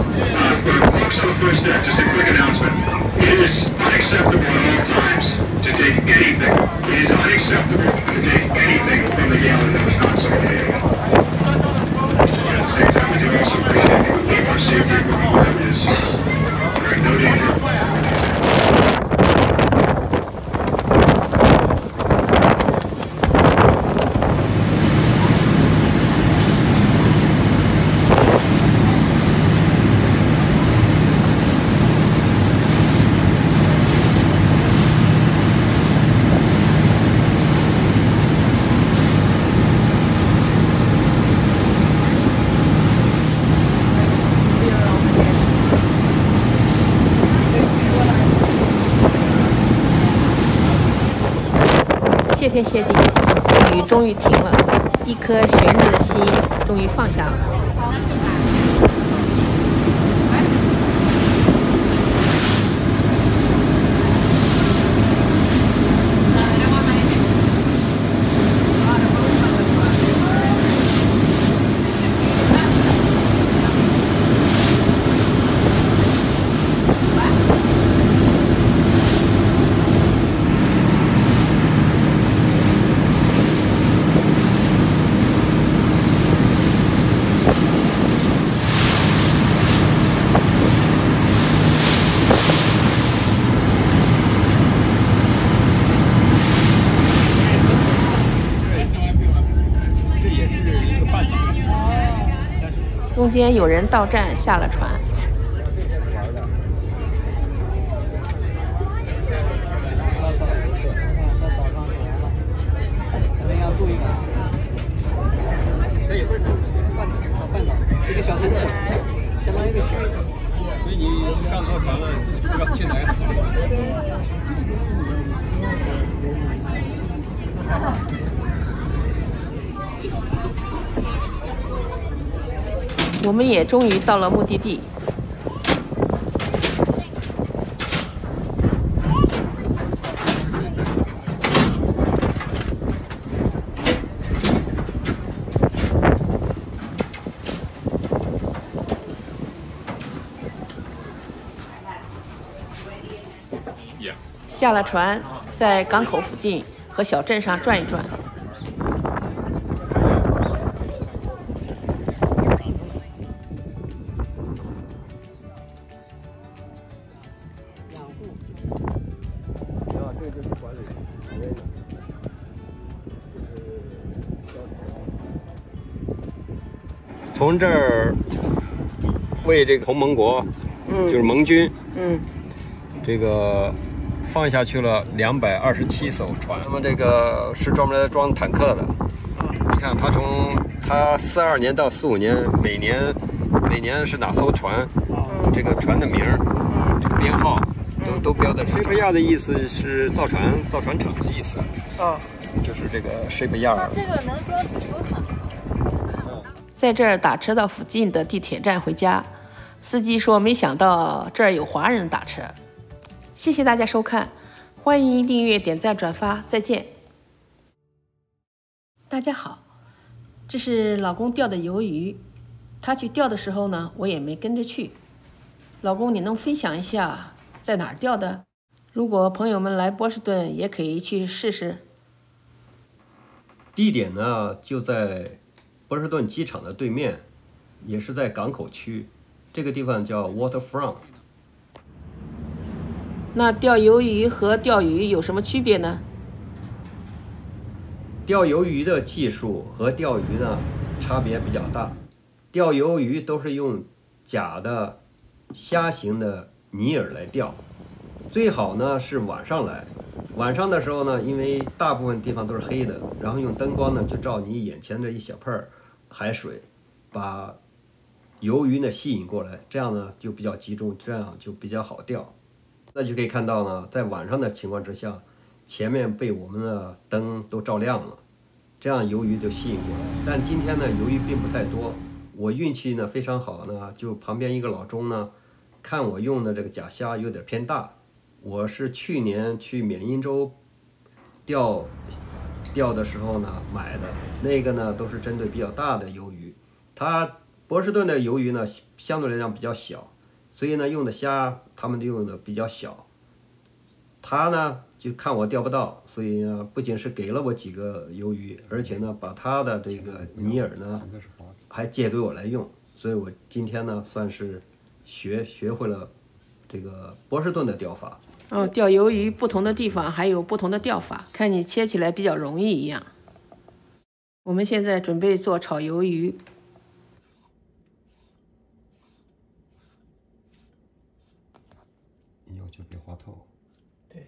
S12: First up, first step, just a quick announcement. It is unacceptable at all times to
S9: 天谢地，雨终于停了，一颗悬着的心终于放下了。中间有人到站下了船。
S7: 要注意啊！这也不是半岛，一个小村镇，相当于一个区。
S2: 所以你上错船了，你不知道去哪个岛。
S9: 我们也终于到了目的地。下了船，在港口附近和小镇上转一转。
S2: 从这儿为这个同盟国，就是盟军，这个放下去了227艘船。那么这个是专门来装坦克的。你看，他42年到45年，每年是哪艘船，这个船的名儿，这个编号都标在这。shipyard 的意思是造船厂的意思。就是这个 shipyard。
S6: 那这个能装几艘坦克？
S9: 在这儿打车到附近的地铁站回家，司机说没想到这儿有华人打车。谢谢大家收看，欢迎订阅、点赞、转发，再见。大家好，这是老公钓的鱿鱼，他去钓的时候呢，我也没跟着去。老公，你能分享一下在哪儿钓的？如果朋友们来波士顿，也可以去试试。
S2: 地点呢就在波士顿机场的对面，也是在港口区，这个地方叫 Waterfront。
S9: 那钓鱿鱼和钓鱼有什么区别呢？
S2: 钓鱿鱼的技术和钓鱼呢差别比较大。钓鱿鱼都是用假的虾形的泥饵来钓，最好呢是晚上来。晚上的时候呢，因为大部分地方都是黑的，然后用灯光呢就照你眼前这一小片海水，把鱿鱼呢吸引过来，这样呢就比较集中，这样就比较好钓。那就可以看到呢，在晚上的情况之下，前面被我们的灯都照亮了，这样鱿鱼就吸引过来。但今天呢，鱿鱼并不太多，我运气呢非常好呢，就旁边一个老钟呢，看我用的这个假虾有点偏大。我是去年去缅因州钓的时候呢买的，那个呢都是针对比较大的鱿鱼。它波士顿的鱿鱼呢相对来讲比较小，所以呢用的虾他们用的比较小。他呢就看我钓不到，所以呢不仅是给了我几个鱿鱼，而且呢把他的这个泥饵呢还借给我来用。所以我今天呢算是学会了这个波士顿的钓法。
S9: 钓鱿鱼不同的地方还有不同的钓法，看你切起来比较容易一样。我们现在准备做炒鱿鱼。
S2: 要求别划透。
S6: 对。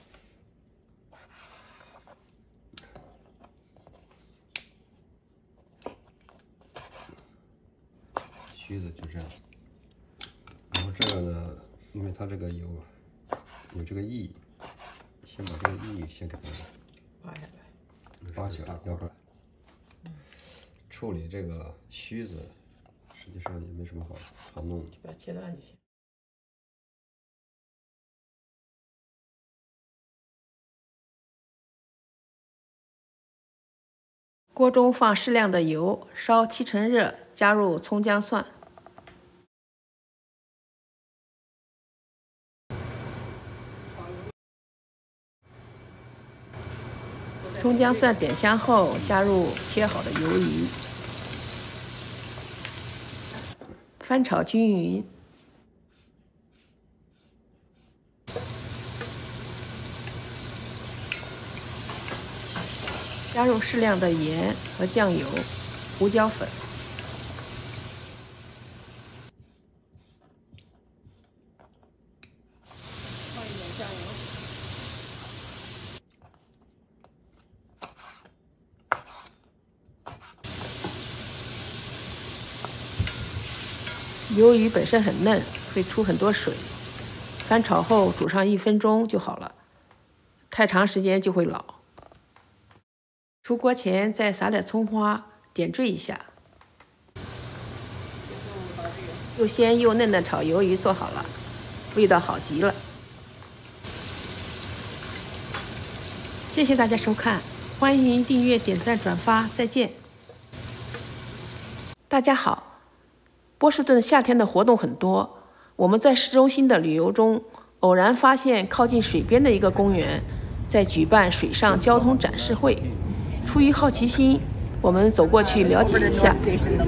S2: 须子就这样。然后这个呢，因为它这个有这个翼，先把这个翼先给它
S6: 拔下来。
S2: 拔起来，要不然处理这个须子，实际上也没什么好弄的。
S9: 把它切断就行。锅中放适量的油，烧7成热，加入葱姜蒜。葱姜蒜点香后，加入切好的鱿鱼，翻炒均匀。加入适量的盐和酱油、胡椒粉。放一点酱油。鱿鱼本身很嫩，会出很多水，翻炒后煮上1分钟就好了，太长时间就会老。出锅前再撒点葱花，点缀一下。又鲜又嫩的炒鱿鱼做好了，味道好极了。谢谢大家收看，欢迎订阅、点赞、转发，再见。大家好，波士顿夏天的活动很多。我们在市中心的旅游中，偶然发现靠近水边的一个公园在举办水上交通展示会。出于好奇心，我们走过去了解一下。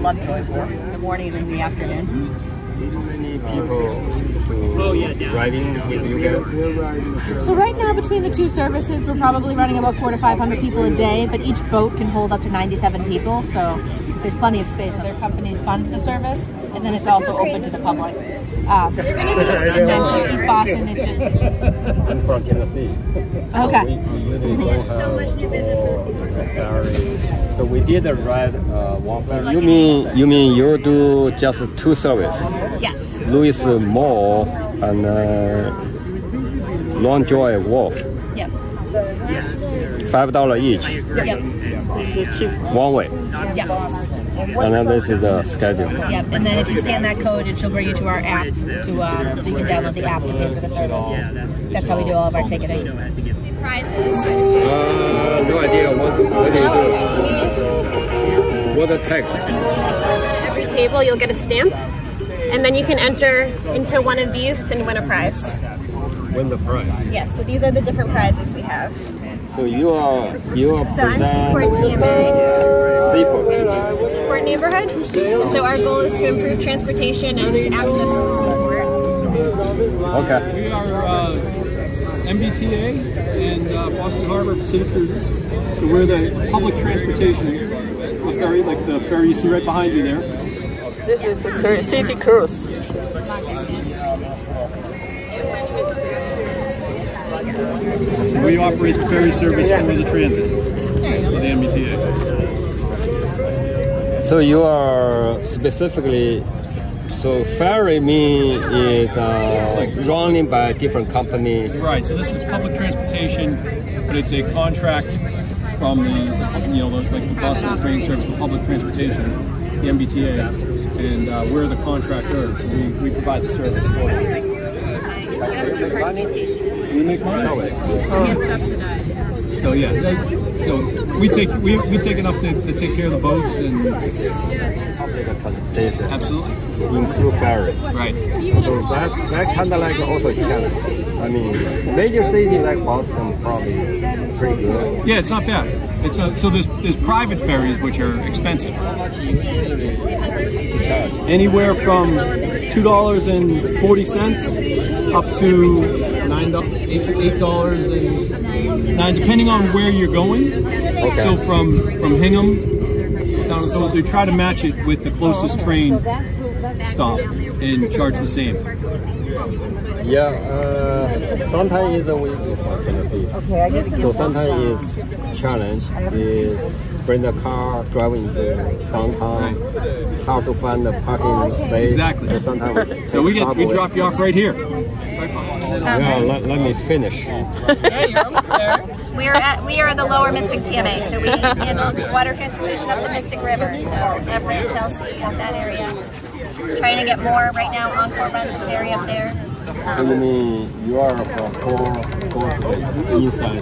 S12: So right now between the two services we're probably running about 400 to 500 people a day, but each boat can hold up to 97 people, so there's plenty of space. Other companies fund the service, and then it's also open to the public. And then so East Boston, it's just...
S2: I'm from Tennessee.
S12: Okay.
S2: So much new business for the ferry. So we did ride one ferry. You mean you do just 2 services?
S12: Yes.
S2: Louis Mall and Lovejoy Wharf.
S12: Yep.
S2: $5 each.
S12: Yep.
S2: One way.
S12: Yep.
S2: And then this is the schedule.
S12: Yep. And then if you scan that code, it will bring you to our app to so you can download the app to pay for the service. That's how we do all of our ticketing.
S1: Prizes.
S2: No idea. What do you do? What the text?
S13: Every table you'll get a stamp, and then you can enter into one of these and win a prize.
S2: Win the prize.
S13: Yes, so these are the different prizes we have.
S2: So you are
S13: So I'm Seaport TMA. Seaport neighborhood. And so our goal is to improve transportation and access to the seaport.
S2: Okay.
S14: We are MBTA and Boston Harbor Pacific Cruises. So we're the public transportation, the ferry, like the ferry you see right behind you there.
S9: This is City Cruise.
S14: So we operate the ferry service for the transit, for the MBTA.
S2: So you are specifically, so ferry mean is running by a different company.
S14: Right. So this is public transportation, but it's a contract from the like the bus and train service for public transportation, the MBTA, and we're the contractor. So we provide the service for it. We make money.
S12: It's subsidized.
S14: So yeah, so we take enough to take care of the boats and absolutely
S2: include ferry.
S14: Right.
S2: So that kind of like also challenge. I mean, major city like Boston probably pretty good.
S14: Yeah, it's not bad. It's so there's private ferries which are expensive. Anywhere from $2.40 up to $8.09, depending on where you're going. Okay. So from Hingham down, so they try to match it with the closest train stop and charge the same.
S2: Yeah, sometimes we from Tennessee. So sometimes it's challenge is bring the car, driving to downtown, hard to find the parking space.
S14: Exactly.
S2: So sometimes
S14: we drop you off right here.
S2: Let me finish.
S12: Yeah, you're almost there. we are the Lower Mystic TMA, so we handle water transportation up the Mystic River, so Everett, Chelsea, out that area. Trying to get more right now. Encore runs a ferry up there.
S2: What do you mean you are from go inside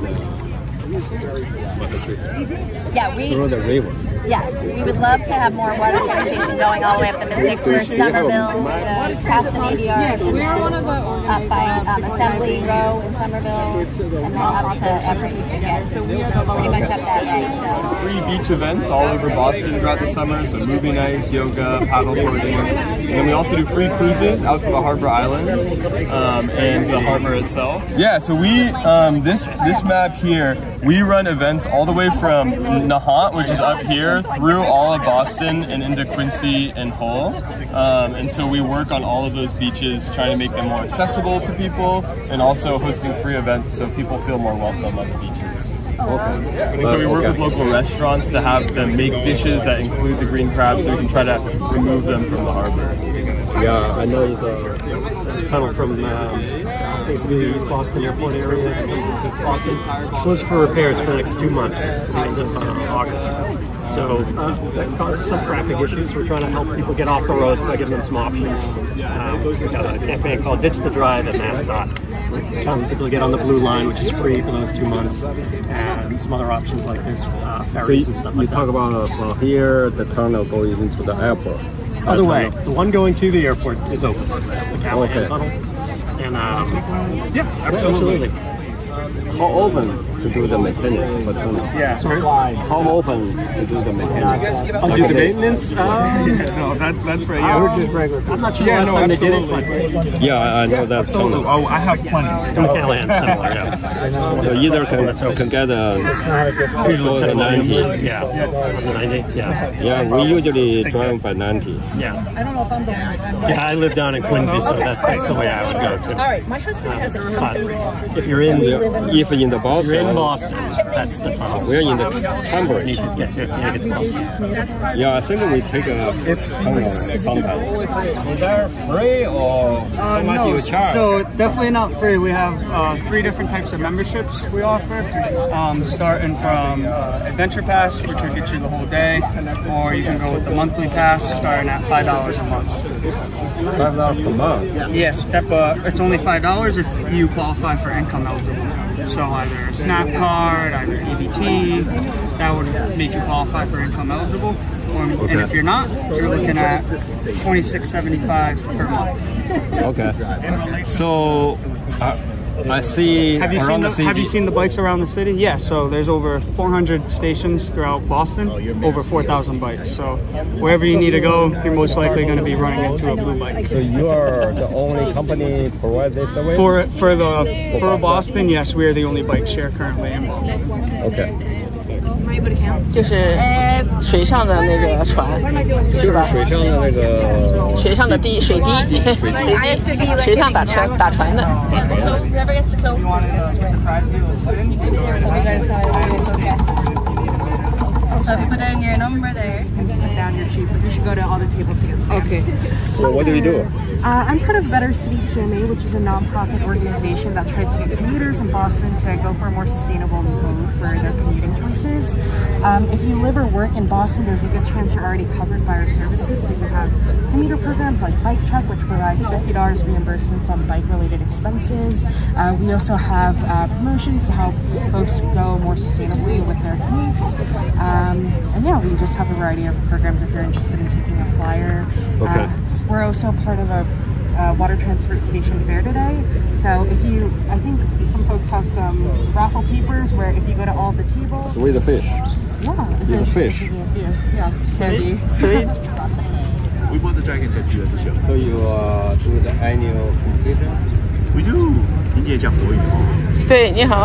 S2: Massachusetts?
S12: Yeah,
S2: through the river.
S12: Yes, we would love to have more water transportation going all the way up the Mystic through Somerville, past the Navy Yard, up by Assembly Row in Somerville, and then up to Everett East again. Pretty much up that way. So.
S4: Free beach events all over Boston throughout the summer, so movie nights, yoga, paddleboarding, and then we also do free cruises out to the Harbor Island and the harbor itself. Yeah, so we this map here, we run events all the way from Nahant, which is up here, through all of Boston and into Quincy and Hull. And so we work on all of those beaches, trying to make them more accessible to people, and also hosting free events so people feel more welcome on the beaches. Okay. And so we work with local restaurants to have them make dishes that include the green crab, so we can try to remove them from the harbor.
S2: Yeah, I know the tunnel from basically the East Boston Airport area that comes into Boston. Closed for repairs for the next 2 months, the end of August. So that causes some traffic issues. We're trying to help people get off the road by giving them some options. We've got a campaign called Ditch the Drive at MassDOT. We're telling people to get on the Blue Line, which is free for those 2 months, and some other options like this, ferries and stuff like that. You talk about from here, the tunnel going into the airport. Other way, the one going to the airport is open. That's the Callahan Tunnel. And yeah, absolutely. How often to do the maintenance for tunnel? Yeah. Sorry? How often to do the maintenance?
S15: Do the maintenance? No, that's for you.
S2: We're just regular. I'm not sure last time they did it, but yeah, I know that.
S15: Absolutely. Oh, I have plenty.
S2: Callahan similar, yeah. So either can get a 90. Yeah. 90. Yeah. Yeah, we usually drive by 90. Yeah. I don't know if I'm the Yeah, I live down in Quincy, so that's the way I would go too.
S16: All right, my husband has a
S2: if you're in the Boston,
S16: you're
S2: in Boston, that's the tunnel. We're in the Cambridge. Need to get to Boston. Yeah, I think we take a tunnel sometime. Is that free or how much do you charge?
S17: So definitely not free. We have 3 different types of memberships we offer, starting from Adventure Pass, which would get you the whole day, or you can go with the monthly pass, starting at $5 a month.
S2: $5 per month?
S17: Yes, it's only $5 if you qualify for income eligible. So either a SNAP card, either EBT, that would make you qualify for income eligible. And if you're not, you're looking at $26.75 per month.
S2: Okay. So I see.
S17: Have you seen the bikes around the city? Yeah. So there's over 400 stations throughout Boston, over 4,000 bikes. So wherever you need to go, you're most likely going to be running into a blue bike.
S2: So you are the only company provide this service?
S17: For Boston, yes, we are the only bike share currently in Boston.
S2: Okay.
S9: 就是水上的那个船，是吧？
S2: 水上的那个
S9: 水上的水滴，水上打船的。
S16: So if you put in your number there, and put down your sheet, but you should go to all the tables to get stamped.
S9: Okay.
S2: So what do you do?
S16: I'm part of Better City TMA, which is a nonprofit organization that tries to get commuters in Boston to go for a more sustainable move for their commuting choices. If you live or work in Boston, there's a good chance you're already covered by our services. So you have commuter programs like Bike Check, which provides $50 reimbursements on bike-related expenses. We also have promotions to help folks go more sustainably with their commutes. And yeah, we just have a variety of programs if you're interested in taking a flyer.
S2: Okay.
S16: We're also part of a water transportation fair today. So if I think some folks have some raffle papers where if you go to all the tables.
S2: With the fish.
S16: Yeah.
S2: With the fish.
S16: Yeah. Sandy.
S2: Sweet.
S15: We want the Dragon Tattoo as a show.
S2: So you do the annual competition?
S15: We do. 您也讲国语。
S9: 对，你好。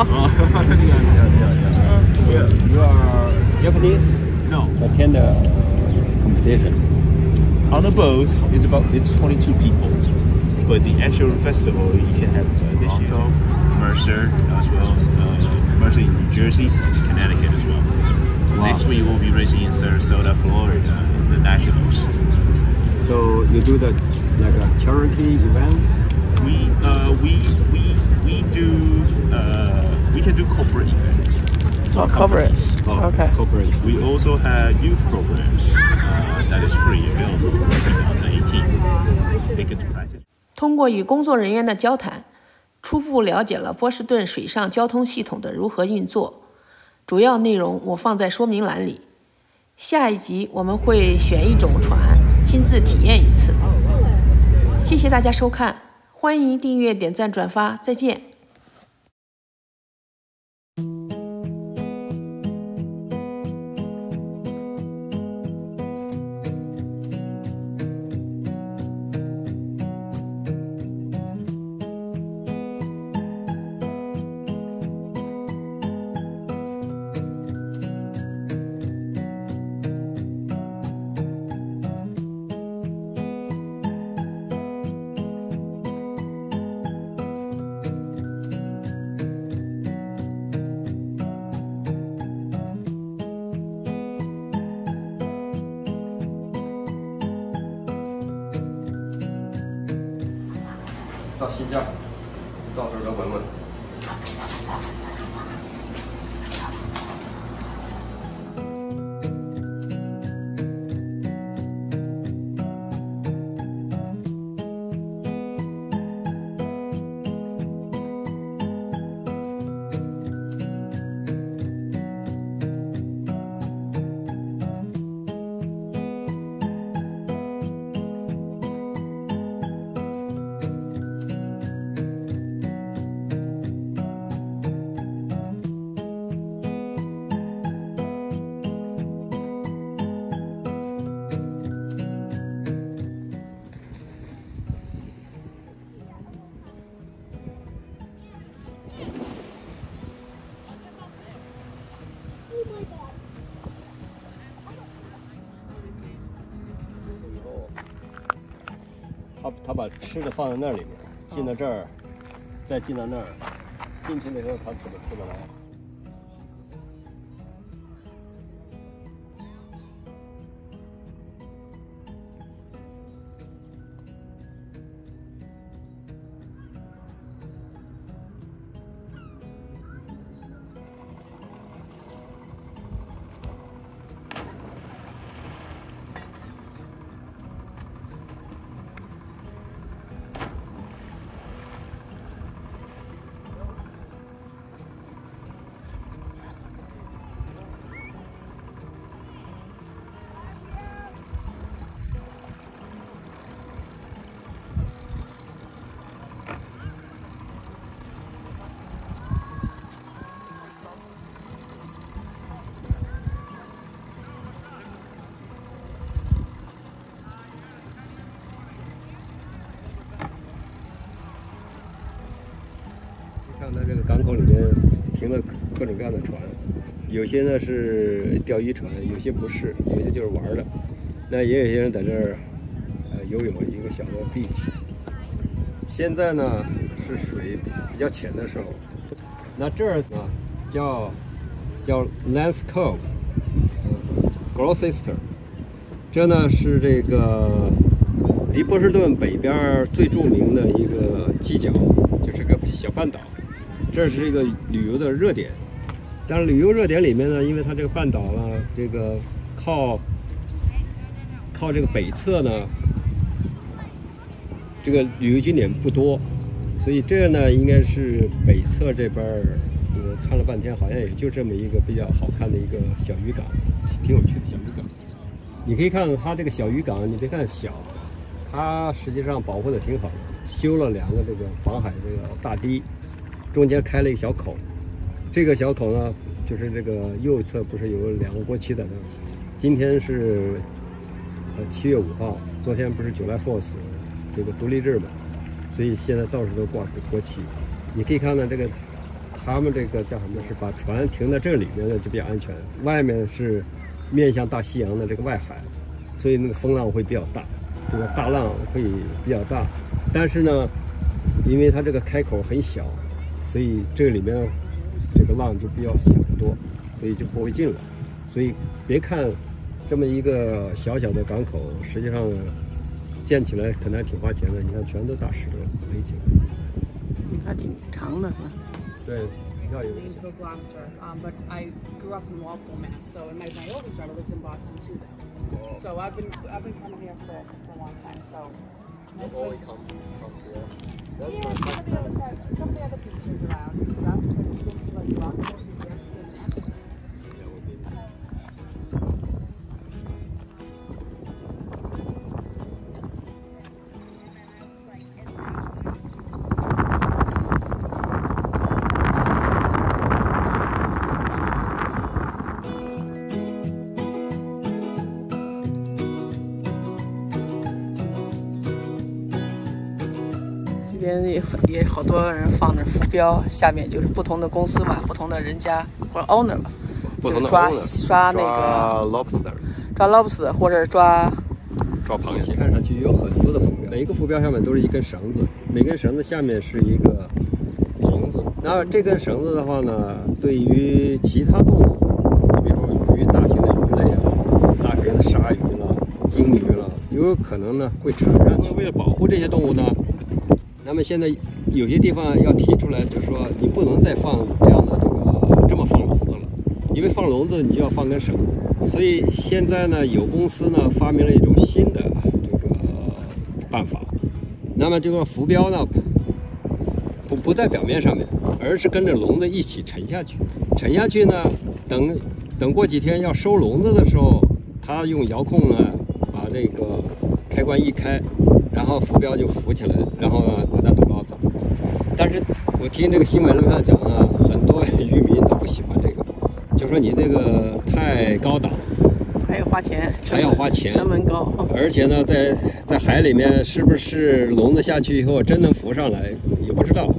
S2: You are Japanese?
S15: No.
S2: Attend the competition.
S15: On a boat, it's 22 people, but the actual festival you can have this year, Mercer as well as Mercer in New Jersey, and Connecticut as well. Wow. Next week we'll be racing in Sarasota, Florida, in the Nationals.
S2: So you do the a charity event?
S15: We do we can do corporate events.
S9: Oh, corporates. Okay.
S15: Corporates. We also have youth programs that is free available under 18. They get to practice.
S9: 通过与工作人员的交谈，初步了解了波士顿水上交通系统的如何运作。主要内容我放在说明栏里。下一集我们会选一种船，亲自体验一次。谢谢大家收看，欢迎订阅、点赞、转发，再见。
S2: 到新架，到这儿再闻闻。他把吃的放在那里面，进到这儿，再进到那儿，进去了以后他怎么出得来？看它这个港口里面停了各种各样的船，有些呢是钓鱼船，有些不是，有些就是玩的。那也有些人在这儿游泳，一个小的 beach。现在呢是水比较浅的时候，那这儿呢叫 Lance Cove，Gloucester， 这呢是这个离波士顿北边最著名的一个犄角，就是个小半岛。这是一个旅游的热点，但是旅游热点里面呢，因为它这个半岛呢，这个靠这个北侧呢，这个旅游景点不多，所以这呢应该是北侧这边我看了半天，好像也就这么一个比较好看的一个小渔港，挺有趣的小渔港。你可以看它这个小渔港，你别看小，它实际上保护的挺好的，修了2个这个防海这个大堤。中间开了一个小口，这个小口呢，就是这个右侧不是有2个国旗在那儿？今天是7月5号，昨天不是July 4th这个独立日嘛，所以现在到处都挂着国旗。你可以看到这个，他们这个叫什么？是把船停在这里面呢就比较安全，外面是面向大西洋的这个外海，所以那个风浪会比较大，这个大浪会比较大。但是呢，因为它这个开口很小。所以这个里面这个浪就比较小得多，所以就不会进来。所以别看这么一个小小的港口，实际上建起来可能还挺花钱的。你看，全都大石头垒起来，
S9: 它挺长的，是吧？
S2: 对，
S6: Gainesville, Gloucester. But I grew up in Walpole, Mass. So, and my oldest daughter lives in Boston too, though. So I've been coming here for a long time. So nice place. Yeah, some of the other teachers around and stuff. So we've been to like Rockport, New Jersey, and that.
S9: 这边也好多人放着浮标，下面就是不同的公司吧，不同的人家或者 owner 吧，就是抓那个 抓 lobster 或者抓
S2: 螃蟹。看上去有很多的浮标，每一个浮标上面都是一根绳子，每根绳子下面是一个笼子。那这根绳子的话呢，对于其他动物，你比如说鱼，大型的鱼类啊，大型的鲨鱼了、鲸鱼了，有可能呢会缠上去。为了保护这些动物呢，那么现在有些地方要提出来，就是说你不能再放这样的这么放笼子了，因为放笼子你就要放根绳，所以现在呢有公司呢发明了一种新的这个办法，那么这个浮标呢不在表面上面，而是跟着笼子一起沉下去，沉下去呢，等过几天要收笼子的时候，它用遥控呢把这个开关一开。然后浮标就浮起来，然后呢把它都捞走。但是我听这个新闻上讲呢，很多渔民都不喜欢这个，就说你这个太高档，
S9: 还要花钱，
S2: 还要花钱，
S9: 成本高。
S2: 而且呢，在海里面是不是笼子下去以后真能浮上来也不知道。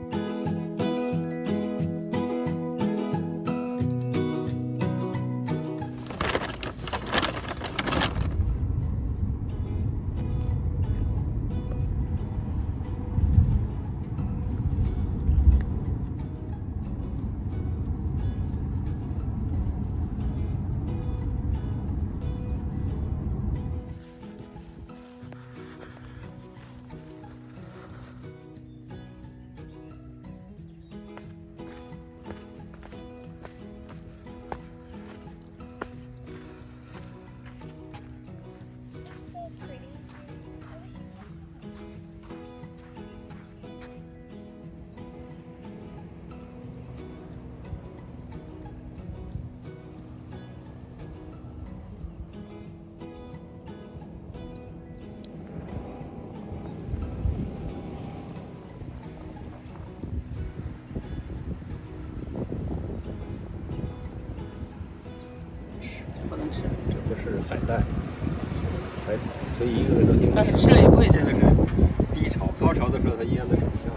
S9: 不能吃，
S2: 这不是海带、海草，所以一个个都挺。
S9: 但是吃了也不会
S2: 真的是低潮、高潮的时候，它一样的是不像。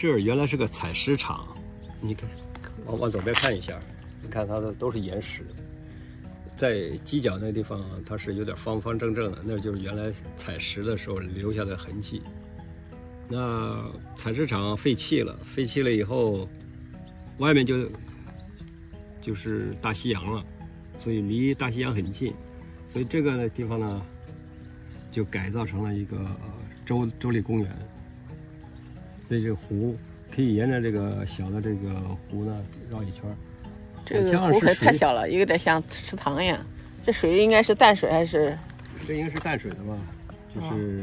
S2: 这儿原来是个采石场，你看，往左边看一下，你看它的都是岩石，在犄角那个地方它是有点方方正正的，那就是原来采石的时候留下的痕迹。那采石场废弃了，废弃了以后，外面就是大西洋了，所以离大西洋很近，所以这个地方呢，就改造成了一个州立公园。所以这个湖可以沿着这个小的这个湖呢绕一圈。
S9: 这个湖还太小了，有点像池塘一样。这水应该是淡水还是？
S2: 这应该是淡水的吧？就是，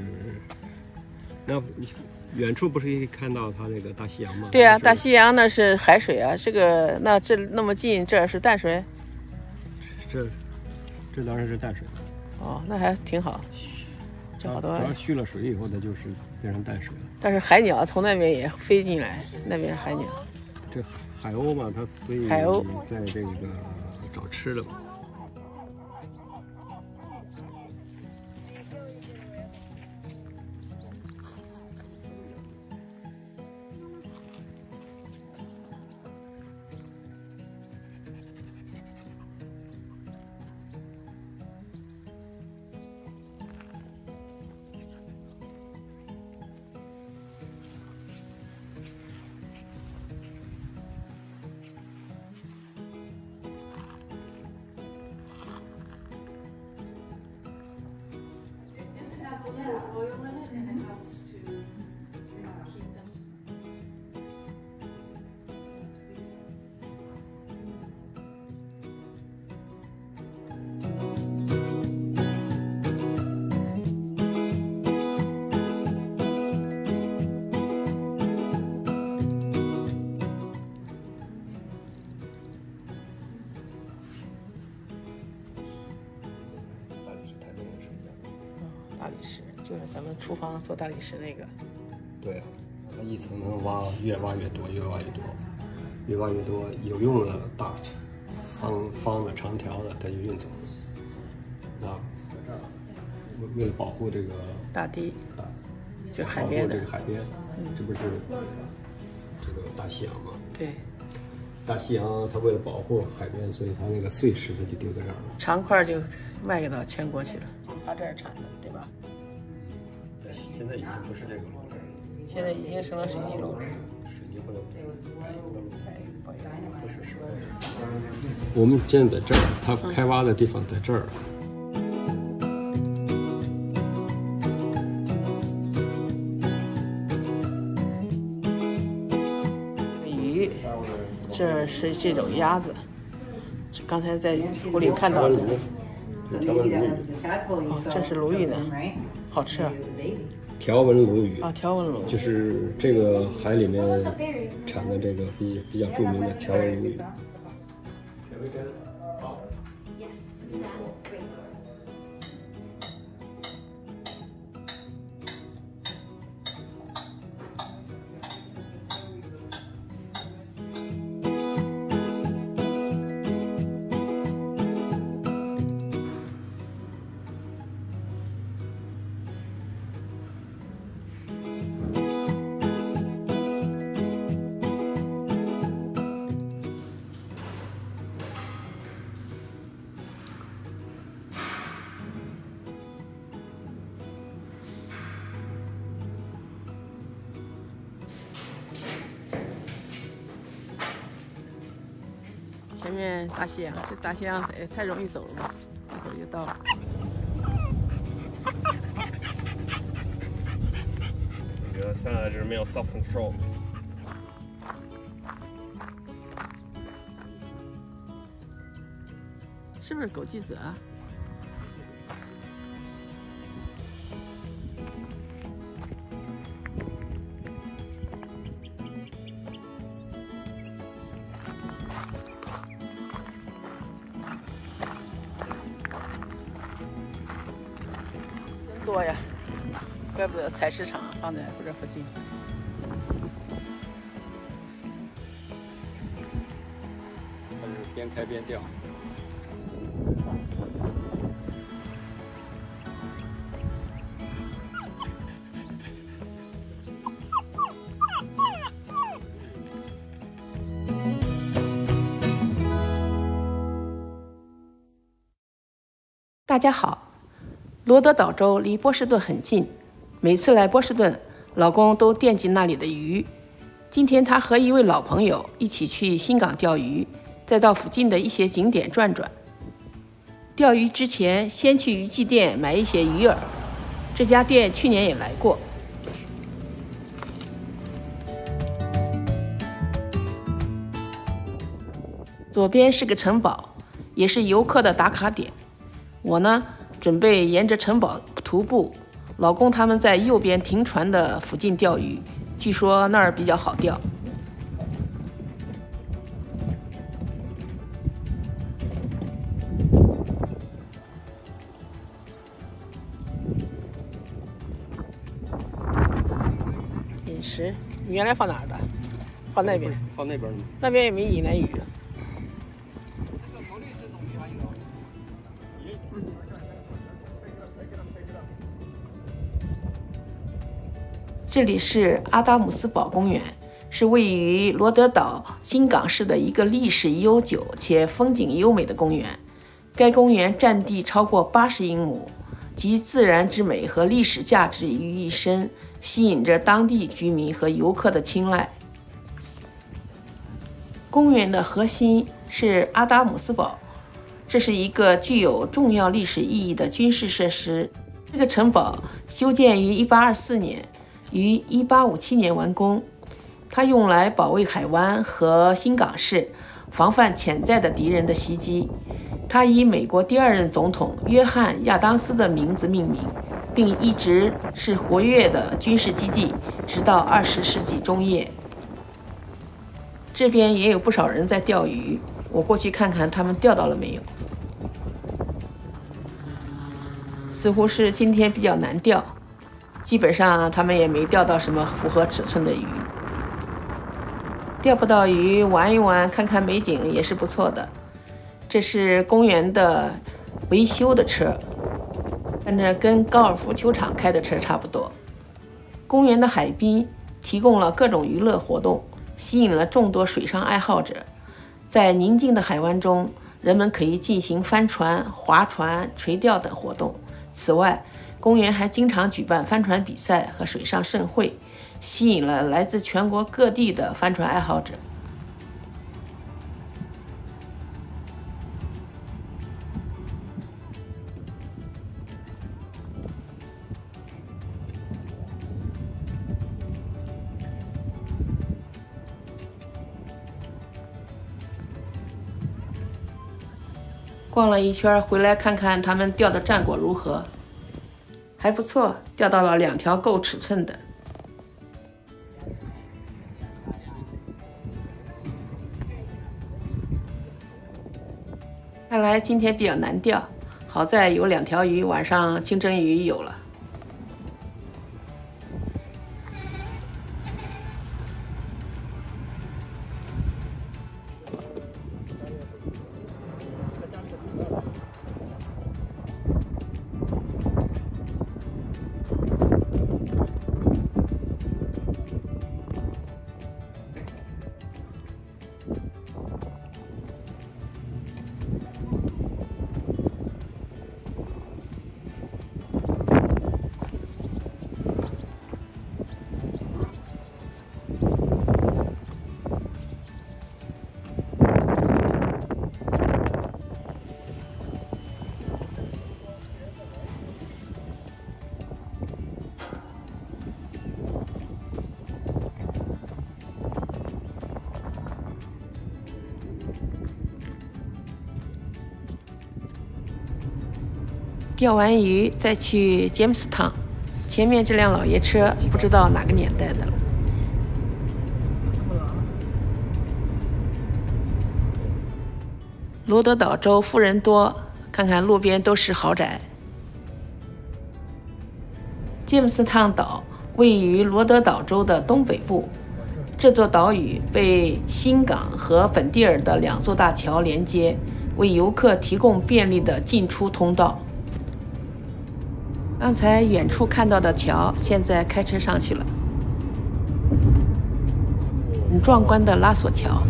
S2: 那远处不是可以看到它那个大西洋吗？
S9: 对啊，大西洋那是海水啊。这个这那么近，这是淡水。
S2: 这当然是淡水。
S9: 哦，那还挺好。这好多。
S2: 主要蓄了水以后，它就是变成淡水了。
S9: 但是海鸟从那边也飞进来，那边是海鸟。
S2: 这海鸥嘛，它所以
S9: 海鸥
S2: 在这个找吃的嘛。
S9: 大理石就是咱们厨房做大理石那个。
S2: 对，它一层层挖，越挖越多，越挖越多，越挖越多。有用的大方的长条的，它就运走了。为了保护这个
S9: 大堤，就海边的
S2: 这个海边，这不是这个大西洋吗？
S9: 对。
S2: 大西洋它为了保护海边，所以它那个碎石它就丢在这儿了。
S9: 长块就卖给到全国去了，它这儿产的，对吧？
S2: 对，现在已经不是这个路了，
S9: 现在已经成了水泥路了。
S2: 水泥不能不是水。我们现在在这儿，它开挖的地方在这儿。
S9: 鱼，这是这种鸭子，刚才在湖里看到的。哦，这是鲈鱼呢，好吃啊。
S2: 条纹鲈鱼
S9: 啊，条纹鲈鱼
S2: 就是这个海里面产的这个比较著名的条纹鲈鱼。
S9: 前面大西洋，这大西洋也太容易走了吧，一会儿就到了。
S2: 我觉得现在就是没有 self control。
S9: 是不是枸杞子啊？多呀，怪不得采石场放在这附近。
S2: 它是边开边钓。
S9: 大家好，罗德岛州离波士顿很近，每次来波士顿，老公都惦记那里的鱼。今天他和一位老朋友一起去新港钓鱼，再到附近的一些景点转转。钓鱼之前，先去渔具店买一些鱼饵，这家店去年也来过。左边是个城堡，也是游客的打卡点。我呢，准备沿着城堡徒步，老公他们在右边停船的附近钓鱼，据说那儿比较好钓。饮食，你原来放哪儿的？放那边。
S2: 放那边呢。
S9: 那边也没引来鱼。这里是阿达姆斯堡公园，是位于罗德岛新港市的一个历史悠久且风景优美的公园。该公园占地超过80英亩，集自然之美和历史价值于一身，吸引着当地居民和游客的青睐。公园的核心是阿达姆斯堡，这是一个具有重要历史意义的军事设施。这个城堡修建于1824年。于1857年完工，它用来保卫海湾和新港市，防范潜在的敌人的袭击。它以美国第2任总统约翰·亚当斯的名字命名，并一直是活跃的军事基地，直到20世纪中叶。这边也有不少人在钓鱼，我过去看看他们钓到了没有。似乎是今天比较难钓。基本上他们也没钓到什么符合尺寸的鱼，钓不到鱼玩一玩看看美景也是不错的。这是公园的维修的车，看着跟高尔夫球场开的车差不多。公园的海滨提供了各种娱乐活动，吸引了众多水上爱好者。在宁静的海湾中，人们可以进行帆船、划船、垂钓等活动。此外，公园还经常举办帆船比赛和水上盛会，吸引了来自全国各地的帆船爱好者。逛了一圈，回来看看他们钓的战果如何。还不错，钓到了2条够尺寸的。看来今天比较难钓，好在有2条鱼，晚上清蒸鱼有了。钓完鱼再去詹姆斯汤，前面这辆老爷车不知道哪个年代的了。罗德岛州富人多，看看路边都是豪宅。詹姆斯汤岛位于罗德岛州的东北部，这座岛屿被新港和粉蒂尔的2座大桥连接，为游客提供便利的进出通道。刚才远处看到的桥，现在开车上去了。很壮观的拉索桥。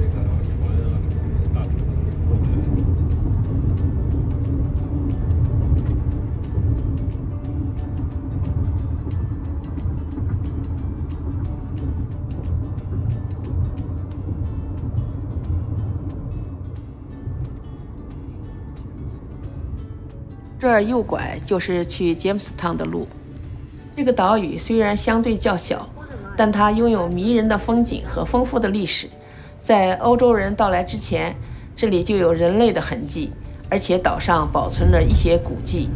S9: 这儿右拐就是去杰姆斯汤的路。这个岛屿虽然相对较小，但它拥有迷人的风景和丰富的历史。在欧洲人到来之前，这里就有人类的痕迹，而且岛上保存了一些古迹。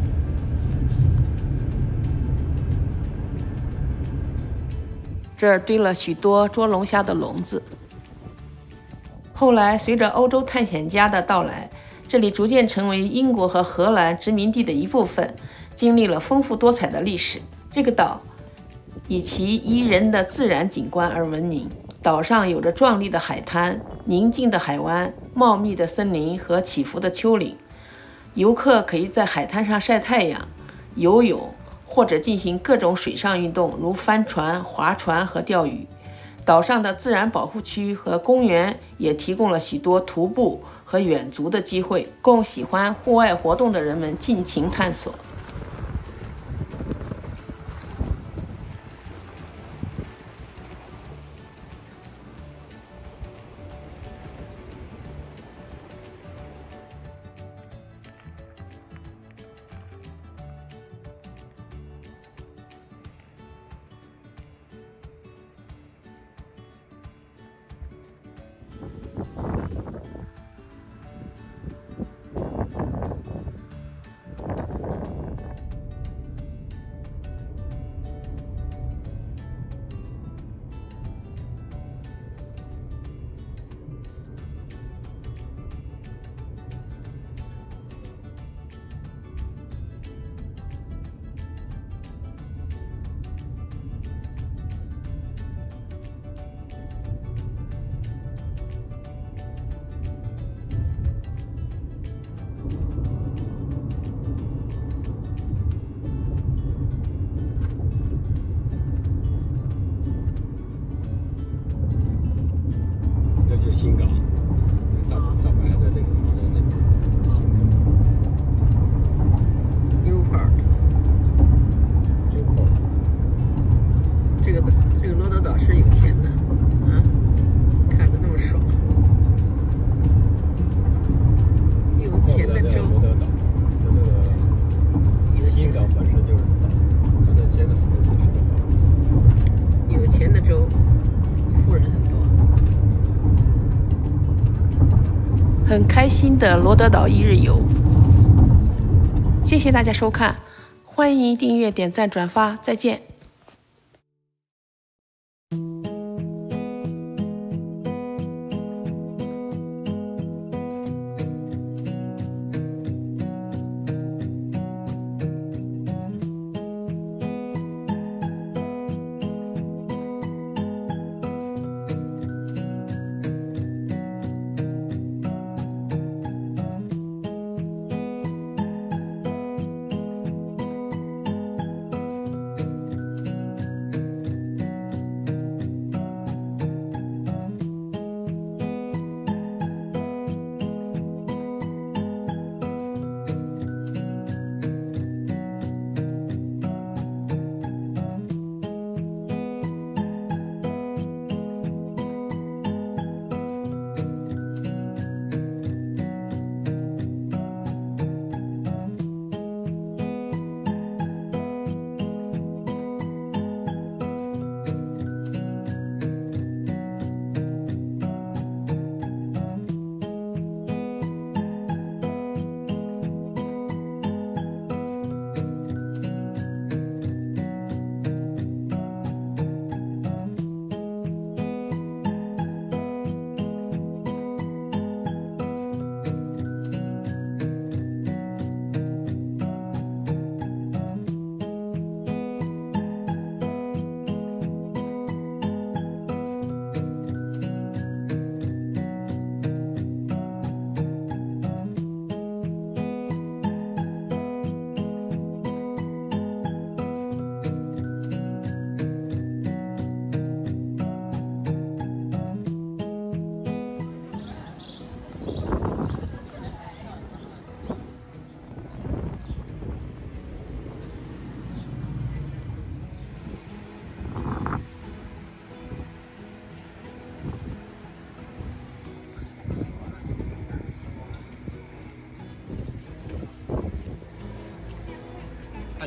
S9: 这儿堆了许多捉龙虾的笼子。后来，随着欧洲探险家的到来，这里逐渐成为英国和荷兰殖民地的一部分，经历了丰富多彩的历史。这个岛以其宜人的自然景观而闻名，岛上有着壮丽的海滩、宁静的海湾、茂密的森林和起伏的丘陵。游客可以在海滩上晒太阳、游泳，或者进行各种水上运动，如帆船、划船和钓鱼。岛上的自然保护区和公园也提供了许多徒步和远足的机会，供喜欢户外活动的人们尽情探索。
S2: 新港，大白的这个放在那边，新港。
S9: Newport。这个罗德岛是有钱的，看着那么爽。有钱的州。
S2: 罗德岛，它这个新港本身就是岛，它的杰克斯顿也是个岛。
S9: 有钱的州，富人很多。很开心的罗德岛一日游，谢谢大家收看，欢迎订阅、点赞、转发，再见。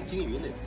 S2: 看鲸鱼那次。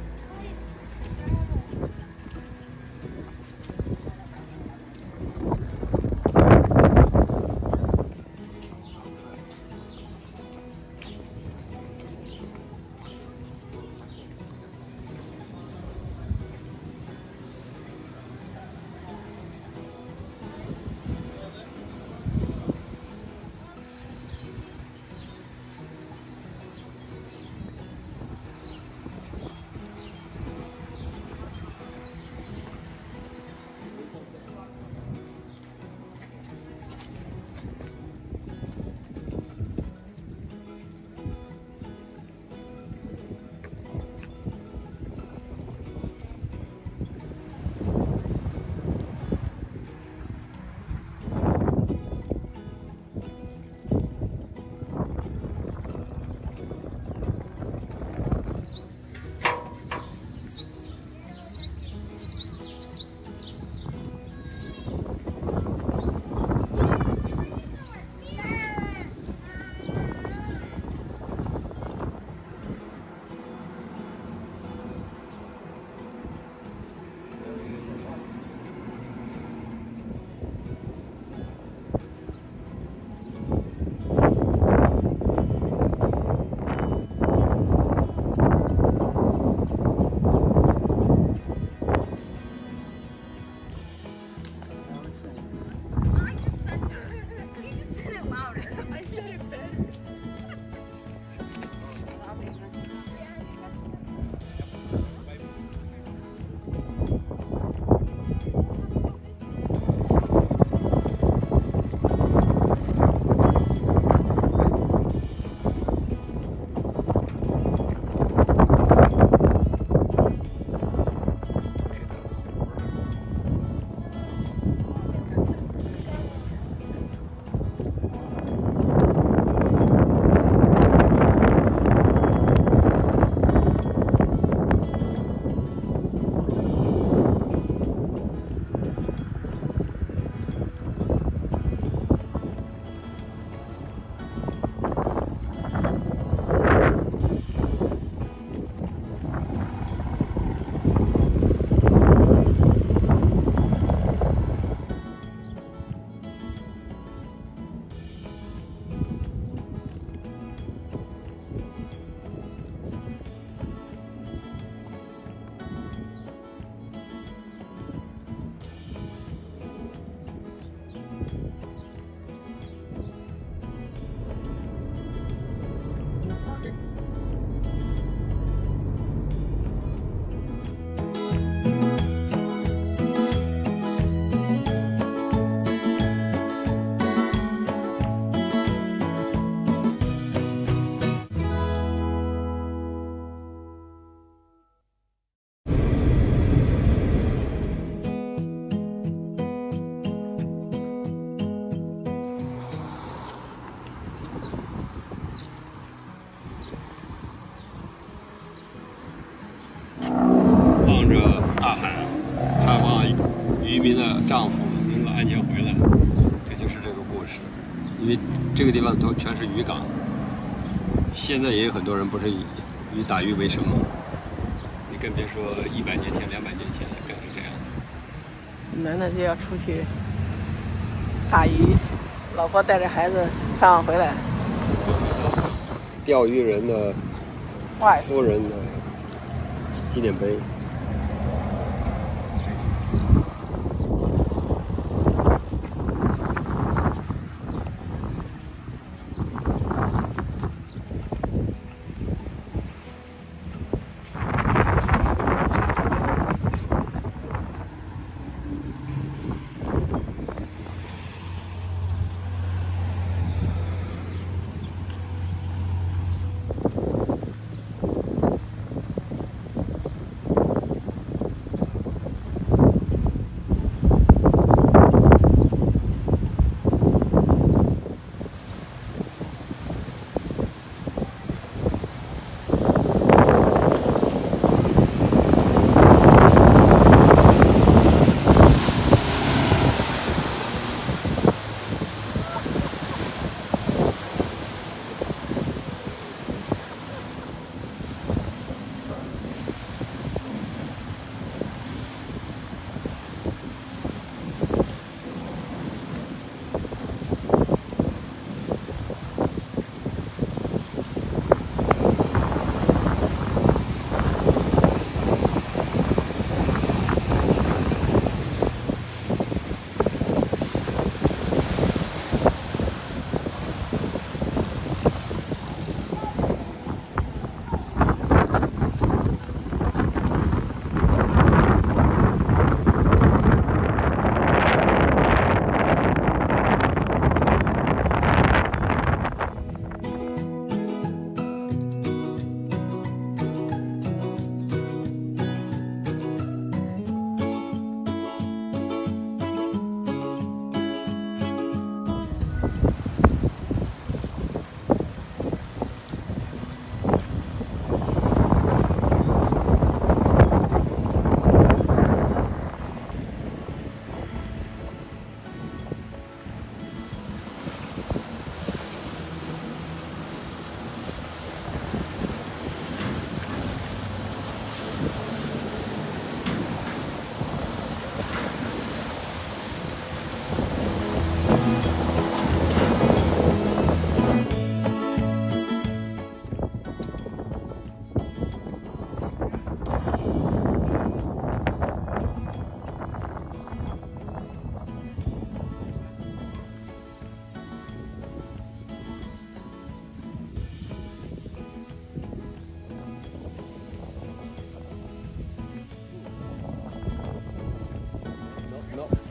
S18: 丈夫能够安全回来，这就是这个故事。因为这个地方都全是渔港，现在也有很多人不是以打鱼为生吗？你更别说100年前、200年前更是这样的。
S9: 楠楠就要出去打鱼，老婆带着孩子看望回来。
S2: 钓鱼人的夫人的纪念碑。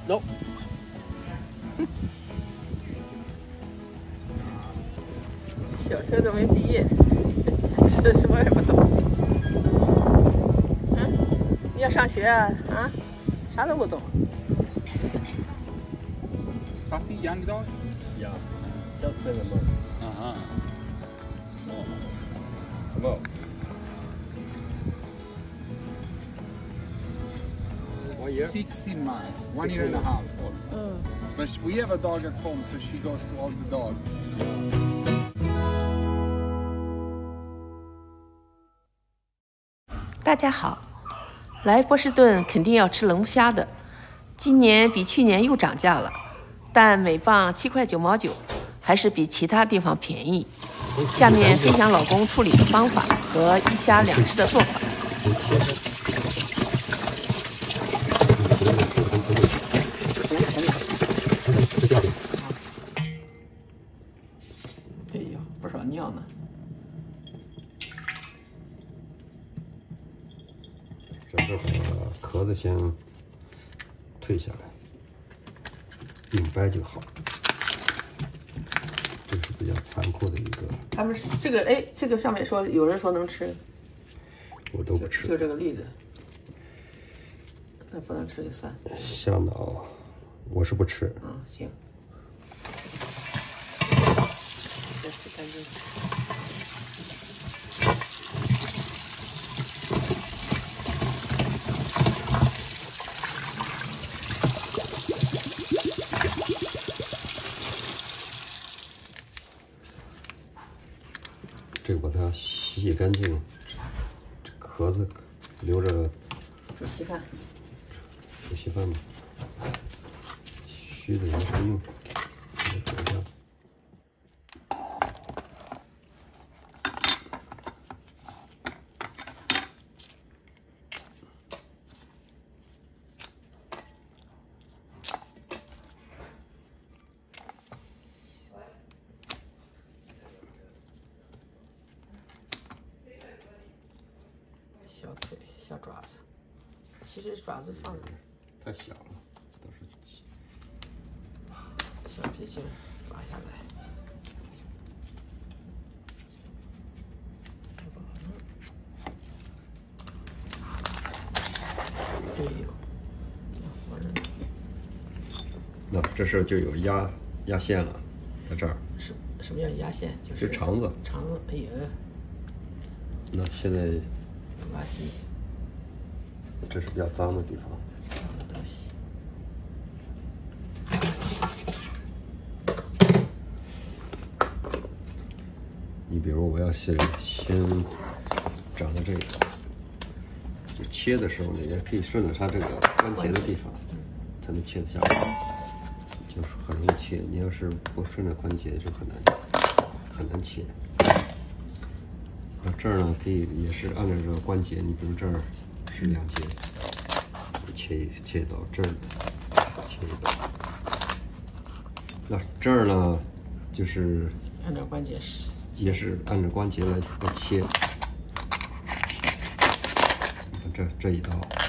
S2: No。
S9: 小学都没毕业，是什么也不懂。你要上学啊？啊？啥都不懂。
S19: Puppy, young dog?
S2: Yeah, just 7 months. Small. Small. One year?
S19: 16 months, 1 year and a half. But we have a dog at home, so she goes to all the dogs.
S9: 大家好，来波士顿肯定要吃龙虾的。今年比去年又涨价了，但每磅7块9毛9，还是比其他地方便宜。下面分享老公处理的方法和一虾2吃的做法。哎呦，不少尿呢。
S2: 整个把壳子先退下来，拧掰就好。这是比较残酷的一个。
S9: 他们这个哎，这个上面说有人说能吃，
S2: 我都不吃。
S9: 就这个例子，那不能吃就算。
S2: 香脑，我是不吃。
S9: 行。再洗干净。
S2: 这个把它洗干净，这壳子留着
S9: 煮稀饭。
S2: 煮稀饭嘛，虚的也没用，煮一下。
S9: 小腿、小爪子，其实爪子放着。
S2: 太小了，都是
S9: 小皮筋拔下来。哎呦，
S2: 那这时候就有压线了，在这儿。
S9: 什么叫压线？就是
S2: 肠子。
S9: 肠子，哎呀。
S2: 那现在。
S9: 垃圾，
S2: 这是比较脏的地方。
S9: 脏的东西。
S2: 你比如我要先长到这个，就切的时候呢，也可以顺着它这个关节的地方，才能切得下来，就是很容易切。你要是不顺着关节，就很难切。这儿呢，可以也是按照这个关节，你比如这儿是2节，切一刀，这儿切一刀。那这儿呢，就是
S9: 按照关节
S2: 也是按照关节来切。这一刀，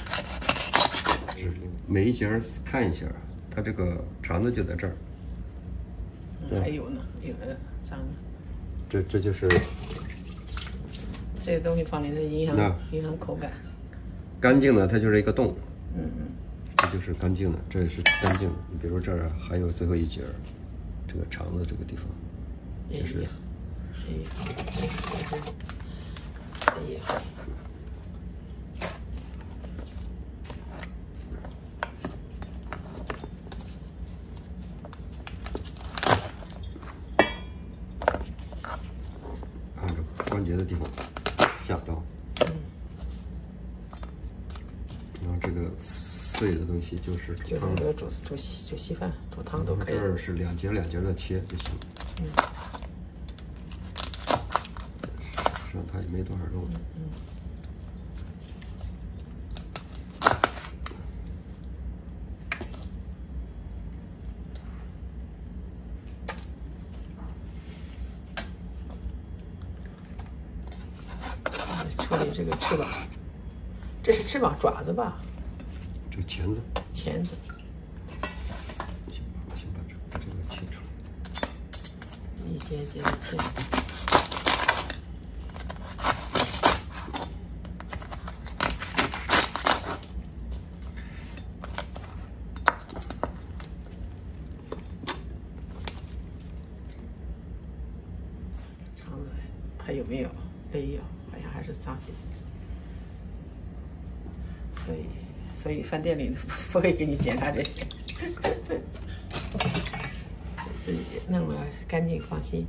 S2: 每一节看一下，它这个肠子就在这儿。
S9: 还有呢，有的脏的。
S2: 这就是。
S9: 这些东西放里头影响口感。
S2: 干净的它就是一个洞，这就是干净的，这也是干净的。你比如这儿还有最后一节，这个肠子这个地方，就是。
S9: 哎呀。
S2: 按照关节的地方。下刀，然后这个碎的东西就是汤，
S9: 这个煮稀饭、煮汤都可以。
S2: 这儿是2节的切就行。实际上它也没多少肉。
S9: 处理这个翅膀，这是翅膀爪子吧？
S2: 这钳子。
S9: 钳子。 节节的切。肠子还有没有？没有，好像还是脏兮兮。所以饭店里不会给你检查这些，自己弄了干净放心。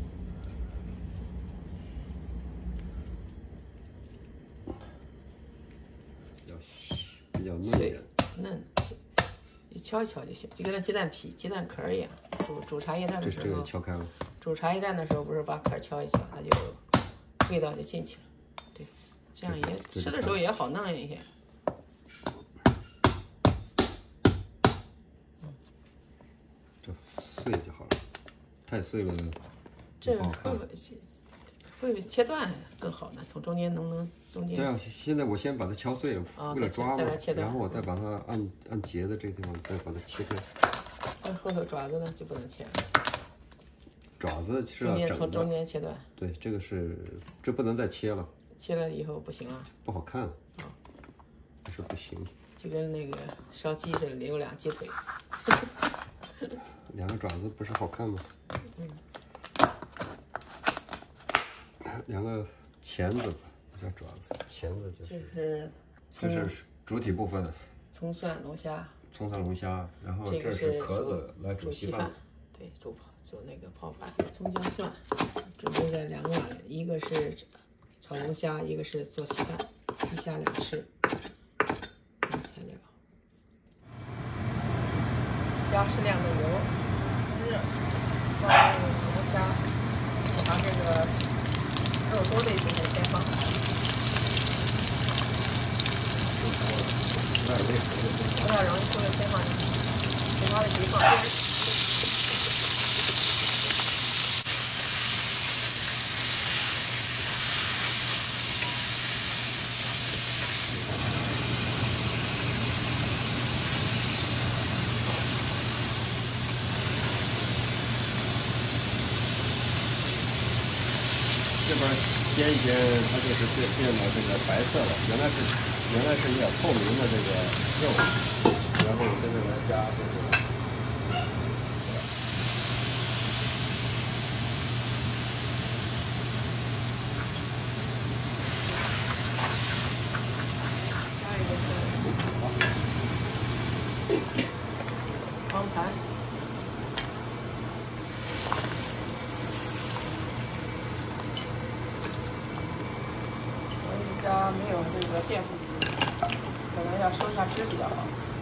S18: 比较嫩一点，
S9: 嫩，你敲一敲就行，就跟那鸡蛋皮、鸡蛋壳一样。煮茶叶蛋的时候，
S18: 这个敲开了。
S9: 煮茶叶蛋的时候，不是把壳敲一敲，它就味道就进去了。对，这样也吃的时候也好弄一些。
S18: 碎就好了，太碎了
S9: 这会切断更好呢，从中间能中间。
S18: 这样，现在我先把它敲碎了，为了抓嘛，然后我再把它按结的这个地方再把它切开。
S9: 那后头爪子呢就不能切了。
S18: 爪子是要整的，
S9: 从中间切断。
S18: 对，这不能再切了。
S9: 切了以后不行了。
S18: 不好看。这是不行。
S9: 就跟那个烧鸡似的，留两鸡腿。
S18: 两个爪子不是好看吗？两个钳子吧，不叫爪子，钳子就是。这是主体部分。
S9: 葱蒜龙虾。
S18: 葱蒜龙虾，然后这是壳子来煮稀饭。
S9: 对，煮那个泡饭，葱姜蒜，准备了2碗，一个是炒龙虾，一个是做稀饭，一虾2吃。材料，加适量的油，放龙虾，把这个肉多的一部分先放。不太容易出的先放进去，其他的可以放边。
S18: 这边煎一煎，它就是变得这个白色了。原来是有点透明的这个肉，然后现在来加这个。
S9: 方盘。虾没有这个淀粉，可能要收下汁比较好。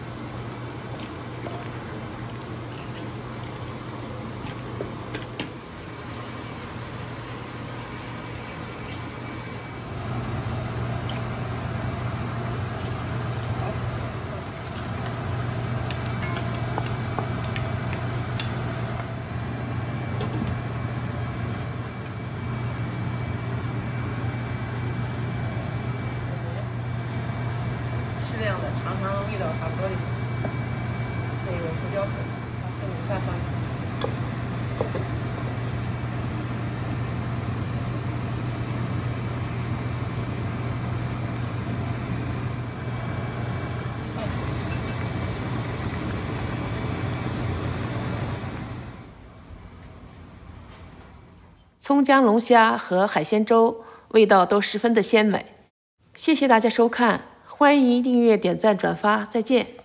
S9: 尝尝味道差不多就行。这个胡椒粉，把生米饭放进去。葱姜龙虾和海鲜粥味道都十分的鲜美。谢谢大家收看。欢迎订阅、点赞、转发，再见。